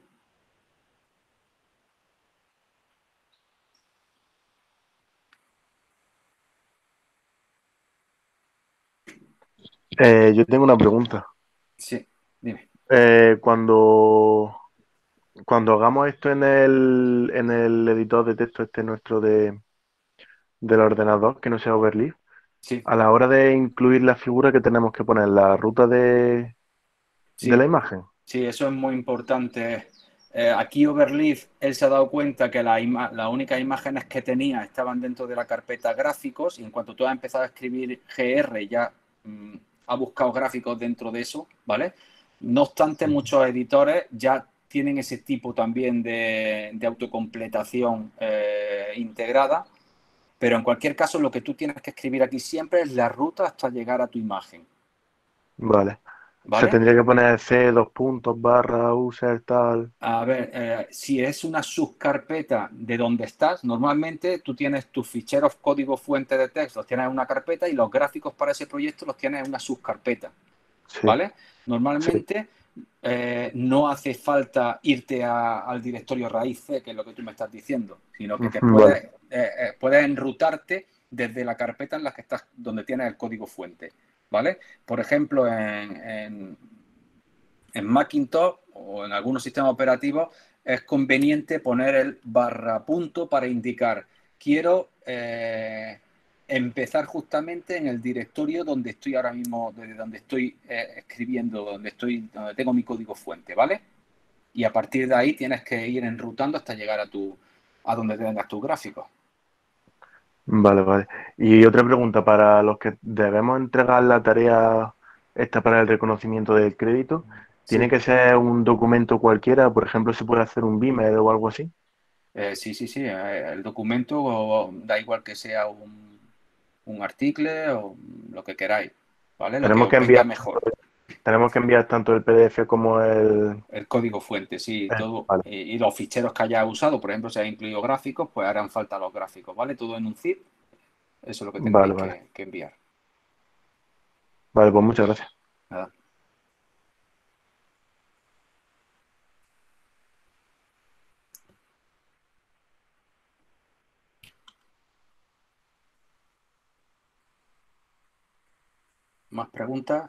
S6: Eh, yo tengo una pregunta.
S2: Sí, dime.
S6: Eh, cuando, cuando hagamos esto en el, en el editor de texto este nuestro de, del ordenador, que no sea Overleaf,
S2: Sí.
S6: a la hora de incluir la figura que tenemos que poner, la ruta de,
S2: Sí.
S6: de la imagen.
S2: Sí, eso es muy importante. Eh, aquí Overleaf, él se ha dado cuenta que las la únicas imágenes que tenía estaban dentro de la carpeta gráficos y en cuanto tú has empezado a escribir G R ya mmm, ha buscado gráficos dentro de eso, ¿vale? No obstante, muchos editores ya tienen ese tipo también de, de autocompletación eh, integrada, pero en cualquier caso lo que tú tienes que escribir aquí siempre es la ruta hasta llegar a tu imagen.
S6: Vale.
S2: ¿Vale?
S6: Se tendría que poner C, dos puntos, barra, user, tal.
S2: A ver, eh, si es una subcarpeta de donde estás, normalmente tú tienes tus ficheros código fuente de texto, los tienes en una carpeta y los gráficos para ese proyecto los tienes en una subcarpeta.
S6: Sí.
S2: ¿Vale? Normalmente sí. eh, no hace falta irte a, al directorio raíz C, que es lo que tú me estás diciendo, sino que te puedes, vale. eh, eh, puedes enrutarte desde la carpeta en la que estás, donde tienes el código fuente. ¿Vale? Por ejemplo, en, en, en Macintosh o en algunos sistemas operativos es conveniente poner el barra punto para indicar quiero eh, empezar justamente en el directorio donde estoy ahora mismo, desde donde estoy eh, escribiendo, donde estoy, donde tengo mi código fuente, ¿vale? Y a partir de ahí tienes que ir enrutando hasta llegar a tu a donde tengas tus gráficos.
S6: Vale, vale. Y otra pregunta, para los que debemos entregar la tarea esta para el reconocimiento del crédito, ¿tiene sí. que ser un documento cualquiera? Por ejemplo, ¿se puede hacer un Beamer o algo así?
S2: Eh, sí, sí, sí. El documento da igual que sea un, un artículo o lo que queráis, ¿vale? Lo
S6: Tenemos
S2: que,
S6: que enviar
S2: mejor.
S6: Tenemos que enviar tanto el P D F como el...
S2: El código fuente, sí.
S6: Eh,
S2: todo
S6: vale.
S2: y, y los ficheros que haya usado, por ejemplo, si ha incluido gráficos, pues harán falta los gráficos, ¿vale? Todo en un zip. Eso es lo que tendréis
S6: vale, vale.
S2: que, que enviar.
S6: Vale, pues muchas gracias.
S2: Nada. ¿Más preguntas?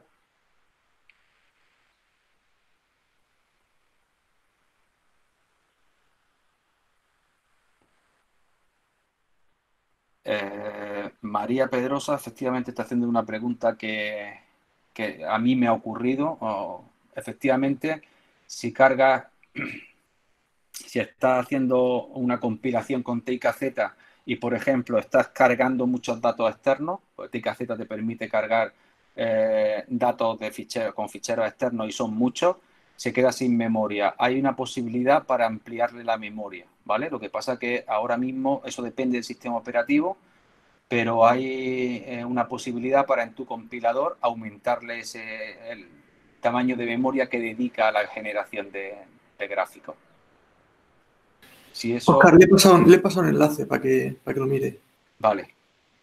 S2: Eh, María Pedrosa efectivamente está haciendo una pregunta que, que a mí me ha ocurrido. Oh, efectivamente, si cargas, si estás haciendo una compilación con T K Z y, por ejemplo, estás cargando muchos datos externos, pues T K Z te permite cargar eh, datos de ficheros, con ficheros externos y son muchos, se queda sin memoria. Hay una posibilidad para ampliarle la memoria, ¿vale? Lo que pasa que ahora mismo eso depende del sistema operativo, pero hay eh, una posibilidad para en tu compilador aumentarle ese, el tamaño de memoria que dedica a la generación de, de gráficos. Si eso...
S3: Oscar, le he pasado, le he pasado un enlace para que, para que lo mire.
S2: Vale.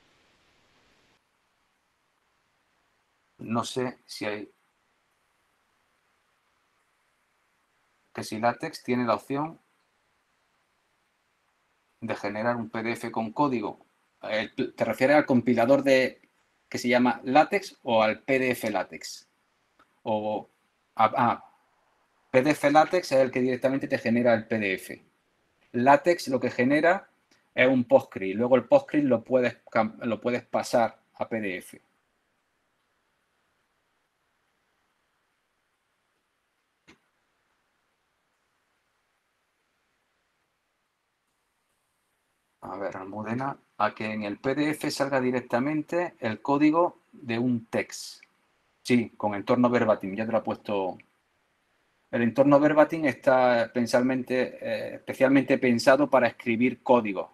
S2: No sé si hay... Que si LaTeX tiene la opción de generar un P D F con código. ¿Te refieres al compilador de que se llama LaTeX o al P D F LaTeX? O ah, ah, P D F LaTeX es el que directamente te genera el P D F. LaTeX lo que genera es un PostScript. Luego el PostScript lo puedes, lo puedes pasar a P D F. A ver, Almudena, a que en el P D F salga directamente el código de un text. Sí, con entorno verbatim, ya te lo he puesto. El entorno verbatim está especialmente, eh, especialmente pensado para escribir código.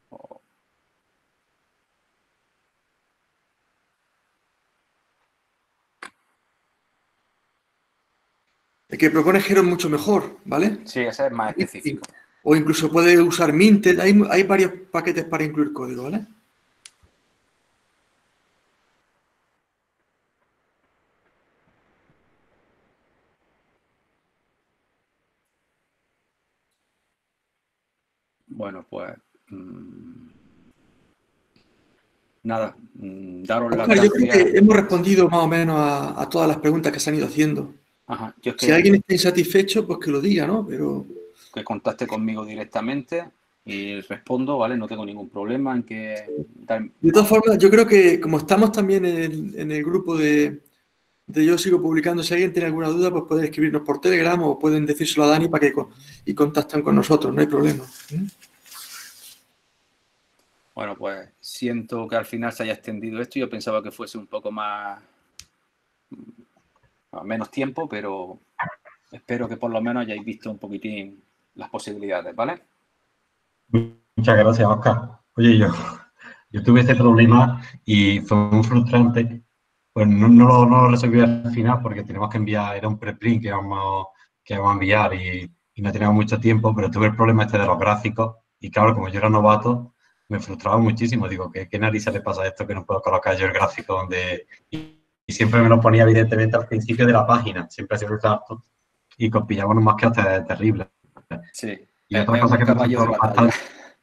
S3: El que propone Jero es mucho mejor, ¿vale?
S2: Sí, ese es más específico.
S3: O incluso puede usar Minted. Hay, hay varios paquetes para incluir código, ¿vale?
S2: Bueno, pues... Mmm, nada, mmm, daros las
S3: gracias. Yo creo que hemos
S2: sí.
S3: respondido más o menos a, a todas las preguntas que se han ido haciendo.
S2: Ajá, yo es que,
S3: si alguien está insatisfecho, pues que lo diga, ¿no? Pero...
S2: que contacte conmigo directamente y respondo, ¿vale? No tengo ningún problema en que...
S3: De todas formas, yo creo que como estamos también en el, en el grupo de, de Yo Sigo Publicando, si alguien tiene alguna duda, pues pueden escribirnos por Telegram o pueden decírselo a Dani para que y contacten con nosotros, no hay problema. ¿Mm?
S2: Bueno, pues siento que al final se haya extendido esto. Yo pensaba que fuese un poco más... menos tiempo, pero espero que por lo menos hayáis visto un poquitín las posibilidades, ¿vale?
S1: Muchas gracias, Oscar. Oye, yo, yo tuve este problema y fue muy frustrante. Pues no, no, lo, no lo resolví al final porque teníamos que enviar, era un preprint que íbamos, que íbamos a enviar y, y no teníamos mucho tiempo, pero tuve el problema este de los gráficos y claro, como yo era novato, me frustraba muchísimo. Digo, ¿qué, qué narices le pasa a esto que no puedo colocar yo el gráfico donde... Y siempre me lo ponía evidentemente al principio de la página, siempre ha sido el caso. Y con pillamos más que hasta es terrible.
S2: Sí.
S1: Y otra cosa que me resultó bastante...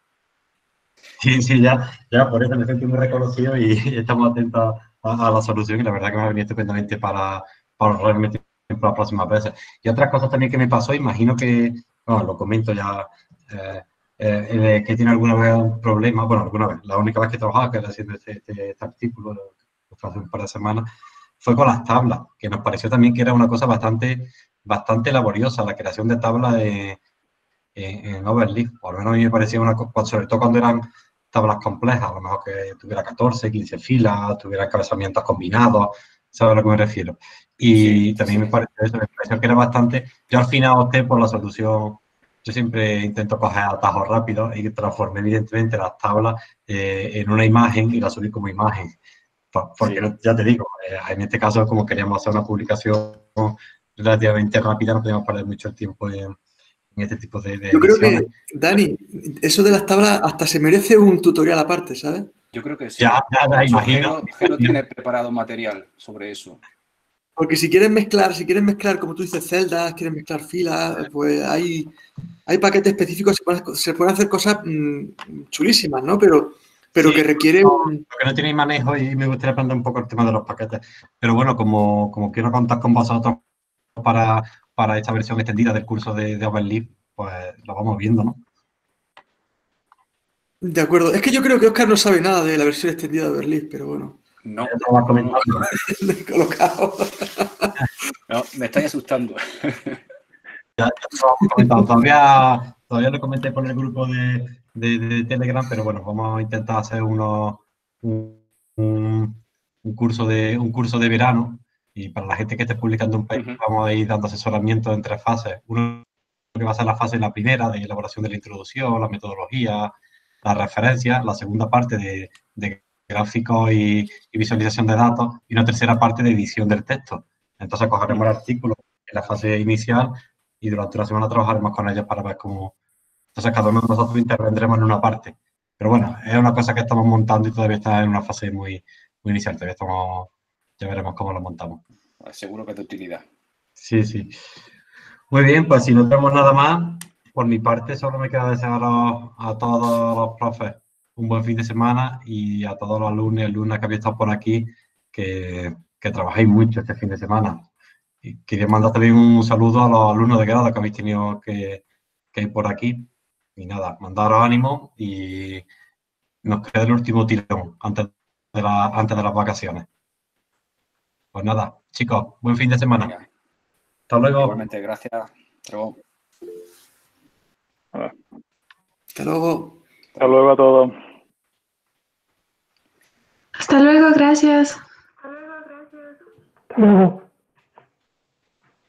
S1: Sí, sí, ya, ya por eso me siento muy reconocido y estamos atentos a, a la solución y la verdad que me ha venido estupendamente para, para realmente para las próximas veces. Y otras cosas también que me pasó, imagino que, bueno, lo comento ya, eh, eh, que tiene alguna vez un problema, bueno, alguna vez, la única vez que he trabajado, que era haciendo este, este, este artículo, hace un par de semanas, fue con las tablas, que nos pareció también que era una cosa bastante, bastante laboriosa, la creación de tablas de, en, en Overleaf. Por lo menos a mí me parecía una cosa, sobre todo cuando eran tablas complejas, a lo mejor que tuviera catorce, quince filas, tuviera encabezamientos combinados, ¿sabes a lo que me refiero? Y sí, también sí. me pareció eso, me pareció que era bastante... Yo al final opté por la solución, yo siempre intento coger atajos rápidos y transformé evidentemente las tablas eh, en una imagen y la subí como imagen. Porque sí. ya te digo, eh, en este caso como queríamos hacer una publicación relativamente rápida, no podíamos perder mucho el tiempo en, en este tipo de, de
S3: Yo creo
S1: ediciones.
S3: que, Dani, eso de las tablas hasta se merece un tutorial aparte, ¿sabes?
S2: Yo creo que sí.
S1: Ya, ya, ya imagino.
S2: Jero, Jero tiene preparado material sobre eso.
S3: Porque si quieres mezclar, si quieres mezclar, como tú dices, celdas, quieres mezclar filas, pues hay, hay paquetes específicos, se pueden, se pueden hacer cosas mmm, chulísimas, ¿no? Pero... pero sí, que requiere un...
S1: Porque no tiene manejo y me gustaría aprender un poco el tema de los paquetes. Pero bueno, como, como quiero contar con vosotros para, para esta versión extendida del curso de, de Overleaf, pues lo vamos viendo, ¿no?
S3: De acuerdo. Es que yo creo que Oscar no sabe nada de la versión extendida de Overleaf, pero bueno.
S2: No,
S1: no, no.
S3: Le he colocado.
S2: No, me estáis asustando.
S1: Ya, ya todavía, todavía lo comenté por el grupo de, de, de Telegram, pero bueno, vamos a intentar hacer uno, un, un, un, curso de, un curso de verano y para la gente que esté publicando un paper, uh-huh. vamos a ir dando asesoramiento en tres fases. Uno que va a ser la fase la primera de elaboración de la introducción, la metodología, la referencia, la segunda parte de, de gráficos y, y visualización de datos y una tercera parte de edición del texto. Entonces cogeremos uh-huh. el artículo en la fase inicial, y durante la semana trabajaremos con ellos para ver cómo... Entonces, cada uno de nosotros intervendremos en una parte. Pero bueno, es una cosa que estamos montando y todavía está en una fase muy, muy inicial. Todavía estamos, ya veremos cómo lo montamos.
S2: Seguro que es de utilidad.
S1: Sí, sí. Muy bien, pues si no tenemos nada más, por mi parte solo me queda desear a, a todos los profes un buen fin de semana y a todos los alumnos y alumnas que habéis estado por aquí, que, que trabajéis mucho este fin de semana. Y quería mandar también un saludo a los alumnos de grado que habéis tenido que, que ir por aquí. Y nada, mandaros ánimo y nos queda el último tirón antes de, la, antes de las vacaciones. Pues nada, chicos, buen fin de semana.
S2: Venga.
S1: Hasta luego.
S2: Igualmente, gracias. Hasta luego.
S3: Hasta luego.
S6: Hasta luego a todos.
S7: Hasta luego, gracias.
S6: Hasta luego.